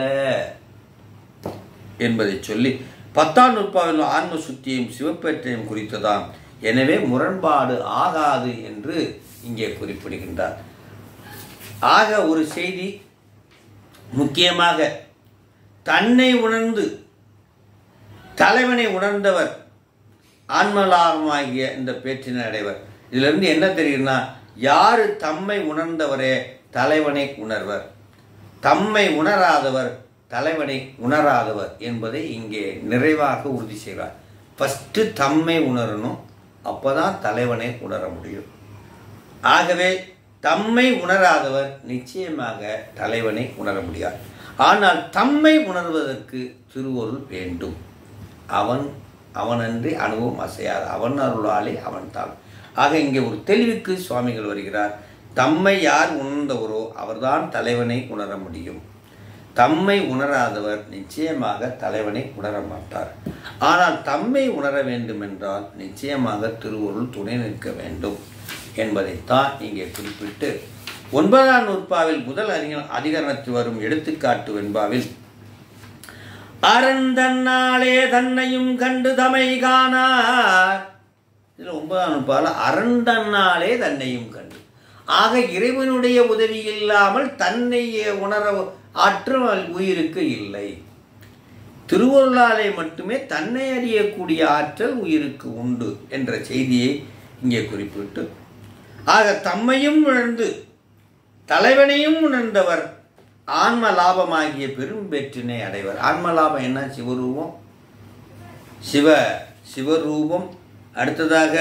என்பதை சொல்லி 10ஆம் நூற்பாவில் ஆன்ம சுத்தியையும் சிவப்பேற்றையும் குறித்ததாம். எனவே முரண்பாடு ஆகாது என்று இங்கே குறிப்பிடுகின்றார். ஆக ஒரு செய்தி முக்கியமாக தன்னை உணர்ந்து தலைவனை உணர்ந்தவர் ஆன்மலாபமாகிய இந்த பேச்சினை அடைவர். இதிலிருந்து என்ன தெரியுதுன்னா, யாரு தம்மை உணர்ந்தவரே தலைவனை உணர்வர், தம்மை உணராதவர் தலைவனை உணராதவர் என்பதை இங்கே நிறைவாக உறுதி செய்கிறார். ஃபஸ்ட்டு தம்மை உணரணும், அப்போதான் தலைவனை உணர முடியும். ஆகவே தம்மை உணராதவர் நிச்சயமாக தலைவனை உணர முடியாது. ஆனால் தம்மை உணர்வதற்கு திருவருள் வேண்டும். அவனன்றி அணுவும் அசையாது, அவன் அருளாலே அவன் தான். ஆக இங்கே ஒரு தெளிவுக்கு சுவாமிகள் வருகிறார். தம்மை யார் உணர்ந்தவரோ அவர்தான் தலைவனை உணர முடியும். தம்மை உணராதவர் நிச்சயமாக தலைவனை உணர மாட்டார். ஆனால் தம்மை உணர வேண்டும் என்றால் நிச்சயமாக திருவருள் துணை நிற்க வேண்டும் என்பதைத்தான் இங்கே குறிப்பிட்டு 9ஆம் நூற்பாவில் முதல் அதிகரணத்தில் வரும் எடுத்துக்காட்டு வெண்பாவில் அறந்தன்னாலே தன்னையும் கண்டு தமை காணார். இதில் 9ஆம் நூற்பாவில் அறந்தன்னாலே தன்னையும் கண்டு, ஆக இறைவனுடைய உதவி இல்லாமல் தன்னை உணர ஆற்றல் உயிருக்கு இல்லை. திருவருளாலே மட்டுமே தன்னை அறியக்கூடிய ஆற்றல் உயிருக்கு உண்டு என்ற செய்தியை இங்கே குறிப்பிட்டு, ஆக தம்மையும் உணர்ந்து தலைவனையும் உணர்ந்தவர் ஆன்ம லாபமாகிய பெரும் பெற்றினை அடைவர். ஆன்ம லாபம் என்ன? சிவரூபம், சிவரூபம், அடுத்ததாக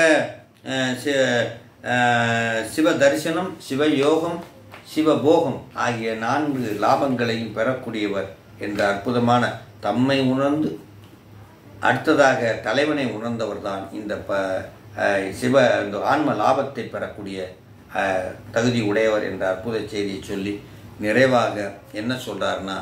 சிவ தரிசனம், சிவயோகம், சிவபோகம் ஆகிய 4 லாபங்களையும் பெறக்கூடியவர் என்ற அற்புதமான தம்மை உணர்ந்து அடுத்ததாக தலைவனை உணர்ந்தவர் தான் இந்த இந்த ஆன்ம லாபத்தை பெறக்கூடிய தகுதி உடையவர் என்ற அற்புத செய்தியை சொல்லி நிறைவாக என்ன சொல்றார்னா,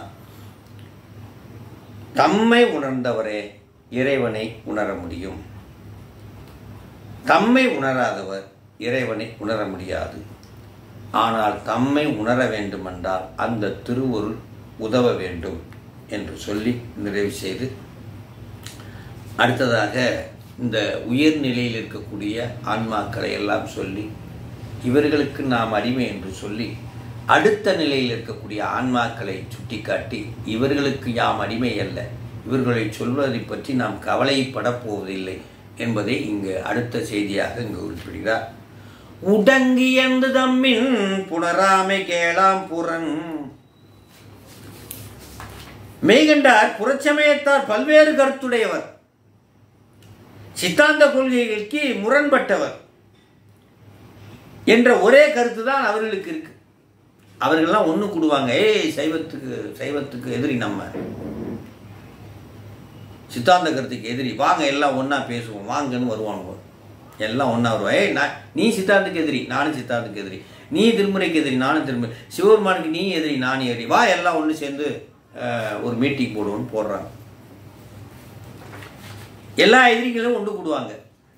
தம்மை உணர்ந்தவரே இறைவனை உணர முடியும், தம்மை உணராதவர் இறைவனை உணர முடியாது. ஆனால் தம்மை உணர வேண்டுமென்றால் அந்த திருவருள் உதவ வேண்டும் என்று சொல்லி நிறைவு செய்து, அடுத்ததாக இந்த உயர்நிலையில் இருக்கக்கூடிய ஆன்மாக்களை எல்லாம் சொல்லி இவர்களுக்கு நாம் அடிமை என்று சொல்லி அடுத்த நிலையில் இருக்கக்கூடிய ஆன்மாக்களை சுட்டிக்காட்டி இவர்களுக்கு யாம் அடிமை அல்ல, இவர்களை சொல்வதை பற்றி நாம் கவலைப்படப் போவதில்லை என்பதை இங்கு அடுத்த செய்தியாக இங்கு குறிப்பிடுகிறார். உடங்கி என்று தம்மின் புணராமை கேளாம் புறன். மெய்கண்டார் புறச்சமயத்தார் பல்வேறு கருத்துடையவர், சித்தாந்த கொள்கைகளுக்கு முரண்பட்டவர் என்ற ஒரே கருத்து தான் அவர்களுக்கு இருக்கு. அவர்கள்லாம் ஒன்று கூடுவாங்க, சைவத்துக்கு எதிரி, நம்ம சித்தாந்த கருத்துக்கு எதிரி, வாங்க எல்லாம் ஒன்றா பேசுவோம் வாங்கன்னு வருவாங்க, எல்லாம் ஒன்றா வருவாங்க. நீ சித்தாந்தத்துக்கு எதிரி, நானும் சித்தாந்தத்துக்கு எதிரி, நீ திருமுறைக்கு எதிரி, நானும் திருமுறை, சிவபெருமானுக்கு நீ எதிரி, நானும் எதிரி, வா எல்லாம் ஒன்று சேர்ந்து ஒரு மீட்டிங் போடுவோன்னு போடுறாங்க. எல்லா எதிரிகளும் ஒன்று கூடுவாங்க.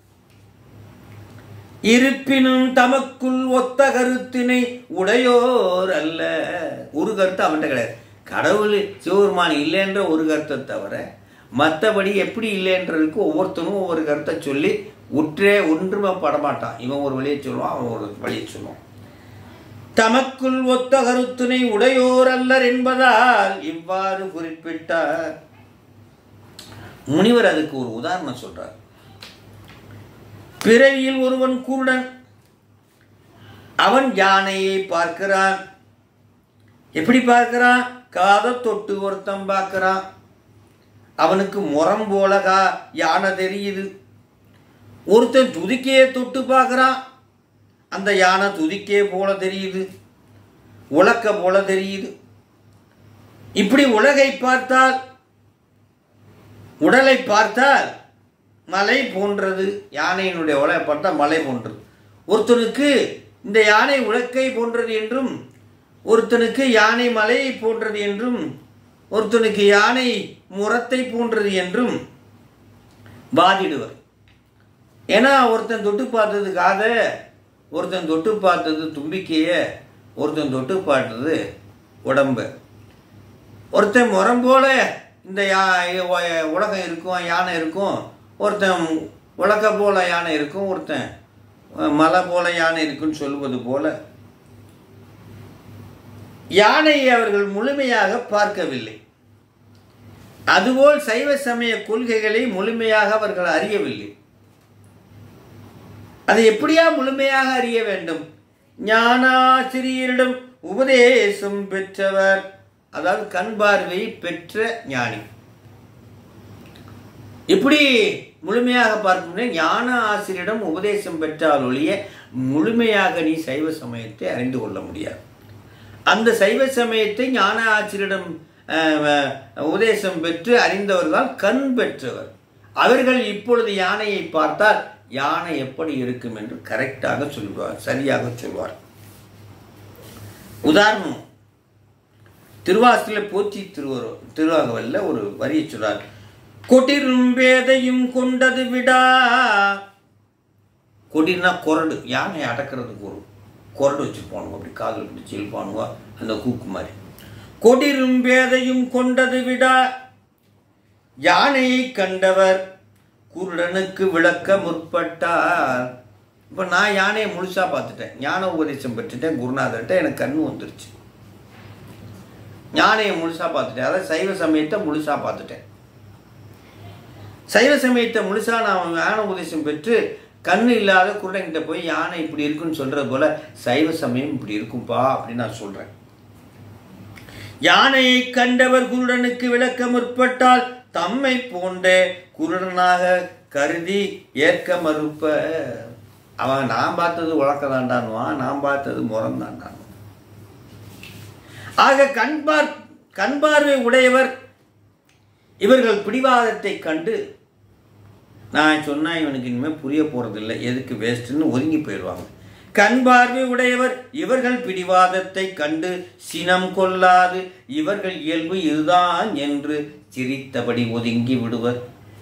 இருப்பினும் தமக்குள் ஒத்த கருத்தினை உடையோர் அல்ல. ஒரு கருத்து அவன்கிட்ட கிடையாது. கடவுள் சிவபெருமான் இல்லைன்ற ஒரு கருத்தை தவிர மற்றபடி எப்படி இல்லைன்றதுக்கு ஒவ்வொருத்தனும் ஒவ்வொரு கருத்தை சொல்லி ஒன்றுமே படமாட்டான். இவன் ஒரு வழியை சொல்லுவான், அவன் ஒரு வழியை சொல்லுவான். தமக்குள் ஒத்த கருத்தினை உடையோர் அல்லர் என்பதால் இவ்வாறு குறிப்பிட்டார். முனிவர் அதுக்கு ஒரு உதாரணம் சொல்றார். பிறவியில் ஒருவன் குருடன், அவன் யானையை பார்க்கிறான். எப்படி பார்க்கிறான்? காதை தொட்டு ஒருத்தன் பார்க்கிறான். அவனுக்கு முறம் போல யானை தெரியுது. ஒருத்தன் துதிக்கையை தொட்டு பார்க்கிறான், அந்த யானை துதிக்கையை போல தெரியுது, உலக்க போல தெரியுது. இப்படி உலகை பார்த்தால், உடலை பார்த்தால் மலை போன்றது, யானையினுடைய உலகை பார்த்தா மலை போன்றது. ஒருத்தனுக்கு இந்த யானை உலக்கை போன்றது என்றும், ஒருத்தனுக்கு யானை மலையை போன்றது என்றும், ஒருத்தனுக்கு யானை முரத்தை போன்றது என்றும் வாதிடுவர். ஏன்னா ஒருத்தன் தொட்டு பார்த்தது காதை, ஒருத்தன் தொட்டு பார்த்தது தும்பிக்கையை, ஒருத்தன் தொட்டு பார்த்தது உடம்பு. ஒருத்தன் முறம் போல இந்த உலகம் இருக்கும், யானை இருக்கும், ஒருத்தன் உலக போல யானை இருக்கும், ஒருத்தன் மலை போல யானை இருக்குன்னு சொல்வது போல யானையை அவர்கள் முழுமையாக பார்க்கவில்லை. அதுபோல் சைவ சமய கொள்கைகளை முழுமையாக அவர்கள் அறியவில்லை. அதை எப்படியா முழுமையாக அறிய வேண்டும்? ஞானாசிரியரிடம் உபதேசம் பெற்றவர், அதாவது கண் பார்வை பெற்ற ஞானி. எப்படி முழுமையாக பார்க்கணும்? ஞான ஆசிரியரிடம் உபதேசம் பெற்றால் ஒழிய முழுமையாக நீ சைவ சமயத்தை அறிந்து கொள்ள முடியாது. அந்த சைவ சமயத்தை ஞான ஆசிரியரிடம் உபதேசம் பெற்று அறிந்தவர்கள் கண் பெற்றவர். அவர்கள் இப்பொழுது யானையை பார்த்தால் யானை எப்படி இருக்கும் என்று கரெக்டாக சொல்வார், சரியாக சொல்வார். உதாரணம், திருவாசல போற்றி திருவாகவல்ல ஒரு வரியை சொல்றார். கொடிரும் வேதையும் கொண்டது விடா. கொடினா கொரடு, யானை அடக்கிறதுக்கு ஒரு கொரடு வச்சுருப்பானுங்க, அப்படி காதில் பிடிச்சி இழுப்பானுங்க, அந்த கூக்கு மாதிரி. கொடிரும் வேதையும் கொண்டது விடா யானையை கண்டவர் குருடனுக்கு விளக்க முற்பட்டார். இப்போ நான் யானையை முழுசாக பார்த்துட்டேன், ஞான உபதேசம் பெற்றுட்டேன் குருநாதர்கிட்ட, எனக்கு கண்ணு வந்துருச்சு. யானையை முழுசாக பார்த்துட்டேன், அதாவது சைவ சமயத்தை முழுசாக பார்த்துட்டேன். சைவ சமயத்தை முழுசாக நான் ஞான உபதேசம் பெற்று கண்ணு இல்லாத குருடன்கிட்ட போய் யானை இப்படி இருக்குன்னு சொல்கிறது போல சைவ சமயம் இப்படி இருக்கும்பா அப்படின்னு நான் சொல்கிறேன். யானையை கண்டவர் குருடனுக்கு விளக்க முற்பட்டால் தம்மை போன்ற குருடனாக கருதி ஏற்க மறுப்ப. அவன் நான் பார்த்தது உழக்கதாண்டான்வான், நான் பார்த்தது முறந்தாண்டான். ஆக கண் பார்வை உடையவர் இவர்கள் பிடிவாதத்தை கண்டு நான் சொன்னா இவனுக்கு இனிமேல் புரிய போறதில்லை, எதுக்கு வேஸ்ட்னு ஒதுங்கி போயிடுவாங்க. கண் பார்வை உடையவர் இவர்கள் பிடிவாதத்தை கண்டு சினம் கொள்ளாது இவர்கள் இயல்பு இதுதான் என்று சிரித்தபடி ஒதுங்கி விடுவர்.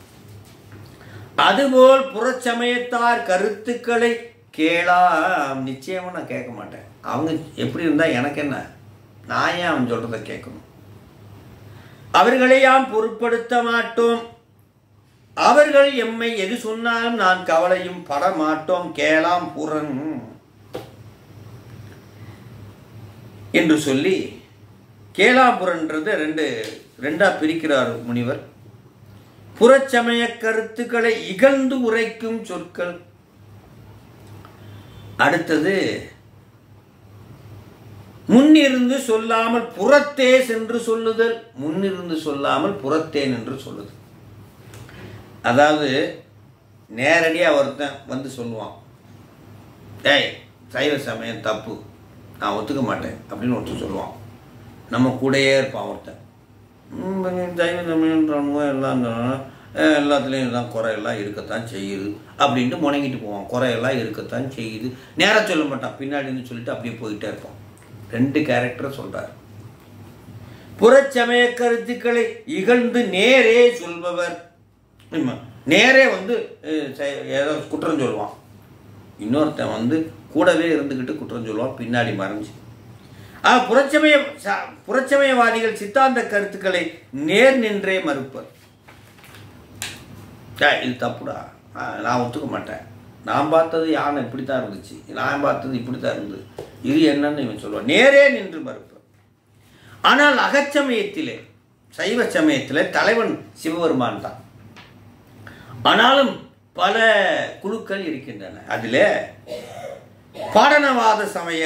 அதுபோல் புறச்சமயத்தார் கருத்துக்களை கேளாம். நிச்சயமா நான் கேட்க மாட்டேன். அவங்க எப்படி இருந்தா எனக்கு என்ன, நான் ஏன் அவன் சொல்றதை கேட்கணும்? அவர்களை யாம் பொருட்படுத்த மாட்டோம், அவர்கள் எம்மை எது சொன்னாலும் நான் கவலையும் பட மாட்டோம், கேளாம் புறன் என்று சொல்லி, கேளாபுரன்றது ரெண்டா பிரிக்கிறார் முனிவர். புறச்சமய கருத்துக்களை இகழ்ந்து உரைக்கும் சொற்கள். அடுத்தது முன்னிருந்து சொல்லாமல் புறத்தே சென்று சொல்லுதல். முன்னிருந்து சொல்லாமல் புறத்தேன் என்று சொல்லுதல். அதாவது நேரடியாக ஒருத்தன் வந்து சொல்லுவான், டேய் சைவ சமயம் தப்பு, நான் ஒத்துக்க மாட்டேன் அப்படின்னு ஒருத்தன் சொல்லுவான். நம்ம கூடையே இருப்பான் ஒருத்தன். சைவ சமயன்றவங்க எல்லாம் எல்லாத்துலேயும் தான் குறையெல்லாம் இருக்கத்தான் செய்யுது அப்படின்ட்டு முணங்கிட்டு போவான். குறையெல்லாம் இருக்கத்தான் செய்யுது, நேராக சொல்ல மாட்டான், பின்னாடின்னு சொல்லிட்டு அப்படியே போயிட்டே இருப்பான். ரெண்டு கேரக்டரை சொல்றார். புறச்சமய கருத்துக்களை இகழ்ந்து நேரே சொல்பவர், நேரே வந்து ஏதோ குற்றம் சொல்லுவான். இன்னொருத்தன் வந்து கூடவே இருந்துக்கிட்டு குற்றம் சொல்லுவான், பின்னாடி மறைஞ்சு. புறச்சமயவாதிகள் சித்தாந்த கருத்துக்களை நேர் நின்றே மறுப்பர். இது தப்புடா, நான் ஒத்துக்க மாட்டேன், நான் பார்த்தது யானை இப்படித்தான் இருந்துச்சு, நான் பார்த்தது இப்படித்தான் இருந்தது, இது என்னன்னு இவன் சொல்லுவான். நேரே நின்று மறுப்பர். ஆனால் அகச்சமயத்திலே சைவ சமயத்திலே தலைவன் சிவபெருமான் தான். ஆனாலும் பல குழுக்கள் இருக்கின்றன. அதில் பாடனவாத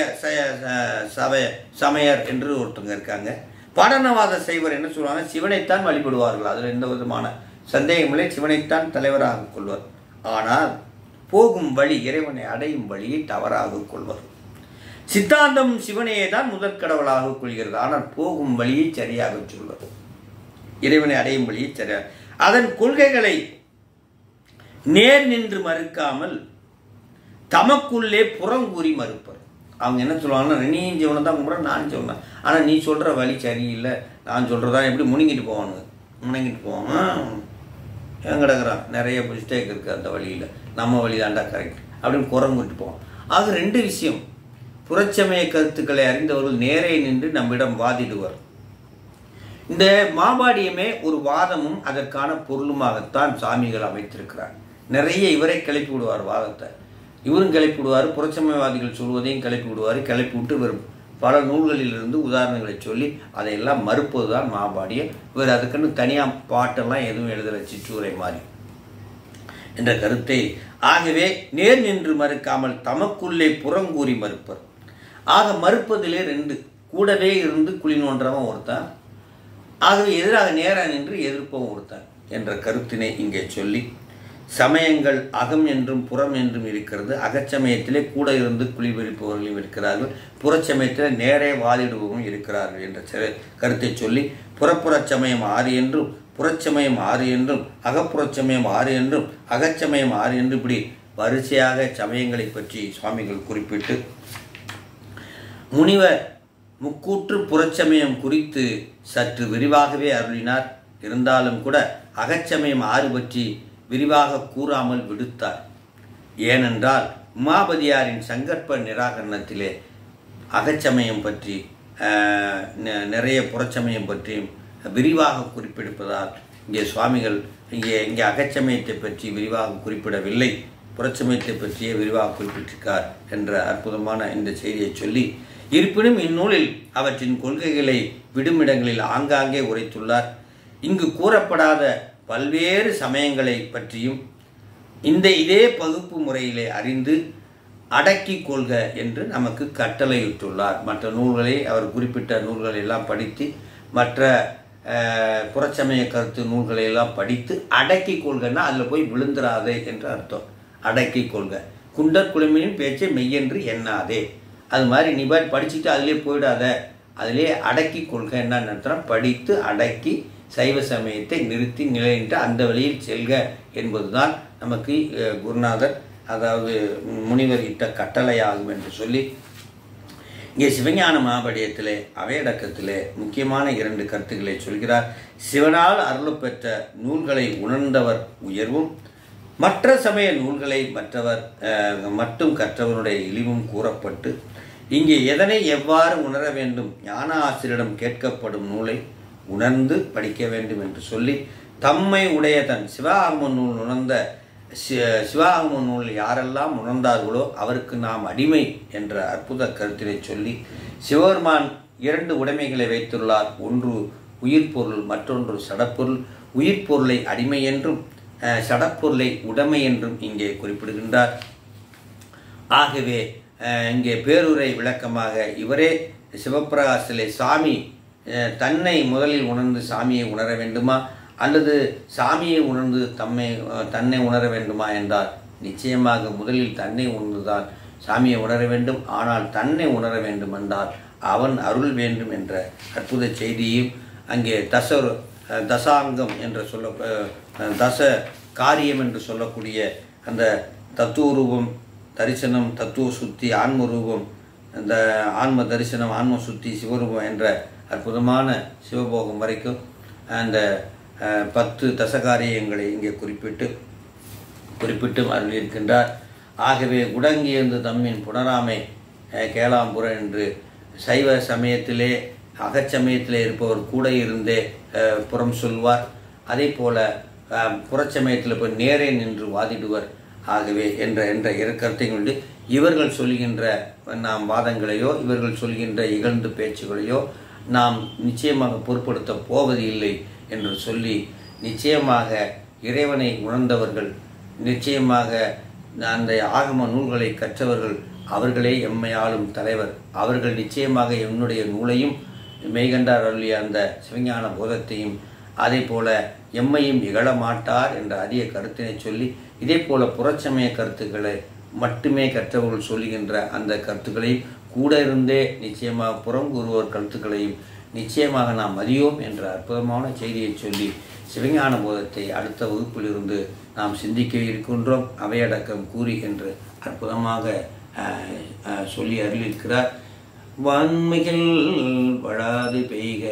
சமயர் என்று ஒருத்தங்க இருக்காங்க. பாடனவாத சைவர் என்ன சொல்லுவாங்க, சிவனைத்தான் வழிபடுவார்கள், அதில் எந்த விதமான சந்தேகமில்லை, சிவனைத்தான் தலைவராக கொள்வர். ஆனால் போகும் வழி, இறைவனை அடையும் வழியை தவறாக கொள்வர். சித்தாந்தம் சிவனையே தான் முதற்கடவுளாக கொள்கிறது, ஆனால் போகும் வழியை சரியாக சொல்வது, இறைவனை அடையும் வழியை சரியாக. அதன் கொள்கைகளை நேர் நின்று மறுக்காமல் தமக்குள்ளே புறங்கூறி மறுப்பர். அவங்க என்ன சொல்லுவாங்கன்னா, நீ சிவனை தான் கும்பிட்ற, நான் சிவனை, ஆனால் நீ சொல்கிற வழி சரியில்லை, நான் சொல்கிறதா எப்படி முணங்கிட்டு போவாங்க. ஏன் கிடக்குறான், நிறைய மிஸ்டேக் இருக்குது அந்த வழியில், நம்ம வழி தாண்டா கரெக்ட் அப்படின்னு குரங்குட்டு போவோம். ஆக ரெண்டு விஷயம், புறச்சமய கருத்துக்களை அறிந்தவர்கள் நேரே நின்று நம்மிடம் வாதிடுவர். இந்த மாபாடியமே ஒரு வாதமும் அதற்கான பொருளுமாகத்தான் சாமிகள் அமைத்திருக்கிறார். நிறைய இவரை கிளப்பி விடுவார் வாதத்தை, இவரும் கிளப்பி விடுவார், புறச்சமயவாதிகள் சொல்வதையும் கிளப்பி விடுவார். கிளப்பி விட்டு இவர் பல நூல்களிலிருந்து உதாரணங்களை சொல்லி அதையெல்லாம் மறுப்பது தான் மகாபாடியம். இவர் அதுக்குன்னு தனியாக பாட்டெல்லாம் எதுவும் எழுதலை, சிற்றூரை மாதிரி என்ற கருத்தை. ஆகவே நேர் நின்று மறுக்காமல் தமக்குள்ளே புறங்கூறி மறுப்பர். ஆக மறுப்பதிலே ரெண்டு, கூடவே இருந்து குழி நோன்றவன் ஒருத்தான், ஆகவே எதிராக நேராக நின்று எதிர்ப்பவன் ஒருத்தான் என்ற கருத்தினை இங்கே சொல்லி, சமயங்கள் அகம் என்றும் புறம் என்றும் இருக்கிறது. அகச்சமயத்திலே கூட இருந்து குளிபெறிப்பவர்களும் இருக்கிறார்கள், புறச்சமயத்தில் நேரே வாதிடுபவரும் இருக்கிறார்கள் என்ற கருத்தை சொல்லி, புறப்புறச் சமயம் 6 என்றும் புறச்சமயம் 6 என்றும் அகப்புறச்சமயம் 6 என்றும் அகச்சமயம் 6 என்றும் இப்படி வரிசையாக சமயங்களை பற்றி சுவாமிகள் குறிப்பிட்டு, முனிவர் முக்கூற்று புறச்சமயம் குறித்து சற்று விரிவாகவே அருளினார். இருந்தாலும் கூட அகச்சமயம் 6 பற்றி விரிவாக கூறாமல் விடுத்தார். ஏனென்றால் உமாபதியாரின் சங்கற்ப நிராகரணத்திலே அகச்சமயம் பற்றி நிறைய புறச்சமயம் பற்றியும் விரிவாக குறிப்பிடுப்பதால் இங்கே சுவாமிகள் இங்கே அகச்சமயத்தை பற்றி விரிவாக குறிப்பிடவில்லை, புறச்சமயத்தை பற்றியே விரிவாக குறிப்பிட்டிருக்கார் என்ற அற்புதமான இந்த செய்தியை சொல்லி, இருப்பினும் இந்நூலில் அவற்றின் கொள்கைகளை விடுமிடங்களில் ஆங்காங்கே உரைத்துள்ளார். இங்கு கூறப்படாத பல்வேறு சமயங்களை பற்றியும் இதே பகுப்பு முறையிலே அறிந்து அடக்கி கொள்க என்று நமக்கு கட்டளையிட்டுள்ளார். மற்ற நூல்களை அவர் குறிப்பிட்ட நூல்களை எல்லாம் படித்து, மற்ற புறச்சமய கருத்து நூல்களை எல்லாம் படித்து அடக்கி கொள்கன்னா அதில் போய் விழுந்துராதே என்று அர்த்தம். அடக்கி கொள்க, குண்டர் குழுமியின் பேச்சை மெய்யென்று எண்ணாதே, அது மாதிரி நீ படிச்சுட்டு அதிலே போயிடாத, அதிலே அடக்கி கொள்க என்ன அர்த்தம், படித்து அடக்கி சைவ சமயத்தை நிறுத்தி நிலையின்ற அந்த வழியில் செல்க என்பதுதான் நமக்கு குருநாதர் அதாவது முனிவர் இட்ட கட்டளையாகும் என்று சொல்லி, இங்கே சிவஞான மகாபாடியத்திலே அவையடக்கத்திலே முக்கியமான 2 கருத்துக்களை சொல்கிறார். சிவனால் அருளப்பெற்ற நூல்களை உணர்ந்தவர் உயர்வும், மற்ற சமய நூல்களை மற்றவர் மட்டும் கற்றவருடைய இழிவும் கூறப்பட்டு, இங்கே எதனை எவ்வாறு உணர வேண்டும், ஞான ஆசிரியரிடம் கேட்கப்படும் நூலை உணர்ந்து படிக்க வேண்டும் என்று சொல்லி, தம்மை உடைய தன் சிவாகம நூல் உணர்ந்த சிவாகம நூல் யாரெல்லாம் உணர்ந்தார்களோ அவருக்கு நாம் அடிமை என்ற அற்புத கருத்தினை சொல்லி, சிவபெருமான் 2 உடைமைகளை வைத்துள்ளார். ஒன்று உயிர்பொருள், மற்றொன்று சடப்பொருள். உயிர்பொருளை அடிமை என்றும் சடப்பொருளை உடைமை என்றும் இங்கே குறிப்பிடுகின்றார். ஆகவே இங்கே பேருரை விளக்கமாக இவரே சிவப்பிரகாசத்திலே சாமி தன்னை முதலில் உணர்ந்து சாமியை உணர வேண்டுமா, அல்லது சாமியை உணர்ந்து தன்னை உணர வேண்டுமா என்றால், நிச்சயமாக முதலில் தன்னை உணர்ந்துதான் சாமியை உணர வேண்டும். ஆனால் தன்னை உணர வேண்டும் என்றால் அவன் அருள் வேண்டும் என்ற அற்புத செய்தியும் அங்கே தசாங்கம் என்று தச காரியம் என்று சொல்லக்கூடிய அந்த தத்துவ ரூபம் தரிசனம், தத்துவ சுத்தி, ஆன்ம ரூபம், இந்த ஆன்ம தரிசனம், ஆன்ம சுத்தி, சிவரூபம் என்ற அற்புதமான சிவபோகம் வரைக்கும் அந்த 10 தசகாரியங்களை இங்கே குறிப்பிட்டு அருளியிருக்கின்றார். ஆகவே உடங்கியந்து தம்மின் புனராமை கேளாம்புற என்று சைவ சமயத்திலே அகச்சமயத்திலே இருப்பவர் கூட இருந்தே புறம் சொல்வார். அதே போல புறச்சமயத்தில் போய் நேரே நின்று வாதிடுவர். ஆகவே என்ற கருத்தை கொண்டு இவர்கள் சொல்கின்ற நாம் வாதங்களையோ இவர்கள் சொல்கின்ற இகழ்ந்து பேச்சுகளையோ நாம் நிச்சயமாக பொருட்படுத்த போவது இல்லை என்று சொல்லி, நிச்சயமாக இறைவனை உணர்ந்தவர்கள், நிச்சயமாக அந்த ஆகம நூல்களை கற்றவர்கள், அவர்களே எம்மையாளும் தலைவர். அவர்கள் நிச்சயமாக என்னுடைய நூலையும் மெய்கண்டார் அருளிய அந்த சிவஞான போதத்தையும் அதே போல எம்மையும் இகழமாட்டார் என்ற அதிக கருத்தினை சொல்லி, இதே போல புறச்சமய கருத்துக்களை மட்டுமே கற்றவர்கள் சொல்லுகின்ற அந்த கருத்துக்களையும் கூட இருந்தே நிச்சயமாக புறங்கூறுவோர் கருத்துக்களையும் நிச்சயமாக நாம் மதியோம் என்ற அற்புதமான செய்தியை சொல்லி, சிவஞான போதத்தை அடுத்த வகுப்பிலிருந்து நாம் சிந்திக்க இருக்கின்றோம். அவையடக்கம் கூறி என்று அற்புதமாக சொல்லி அருளியிருக்கிறார். வான்மைகள் வளாது பெய்க,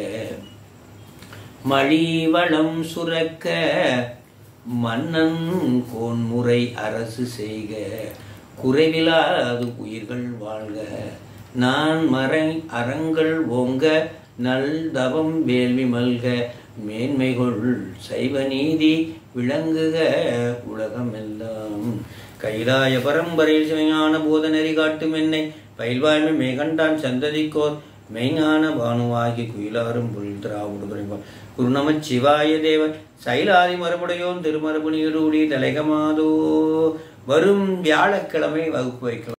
மழி வளம் சுரக்க, மன்னன் கோன்முறை அரசு செய்க, குறைவிலாது உயிர்கள் வாழ்க, நான் மறை அறங்கள் ஓங்க, நல் தவம் வேள்வி மல்க, மேன்மைகொள் சைவ நீதி விளங்குக உலகமெல்லாம். கைலாய பரம்பரையில் சிவஞான போத நெறி காட்டும் என்னை பயில்வாய்மை மேகண்டான் சந்ததிக்கோர் மெய்ஞான பானுவாகி குயிலாரும் புல் திராவுடுபுரிவார் குருநமச் சிவாய தேவன் சைலாதி மறுபடையோன் திருமரபு நீடூடி தலைகமாதோ. வரும் வியாழக்கிழமை வகுப்பு வைக்கலாம்.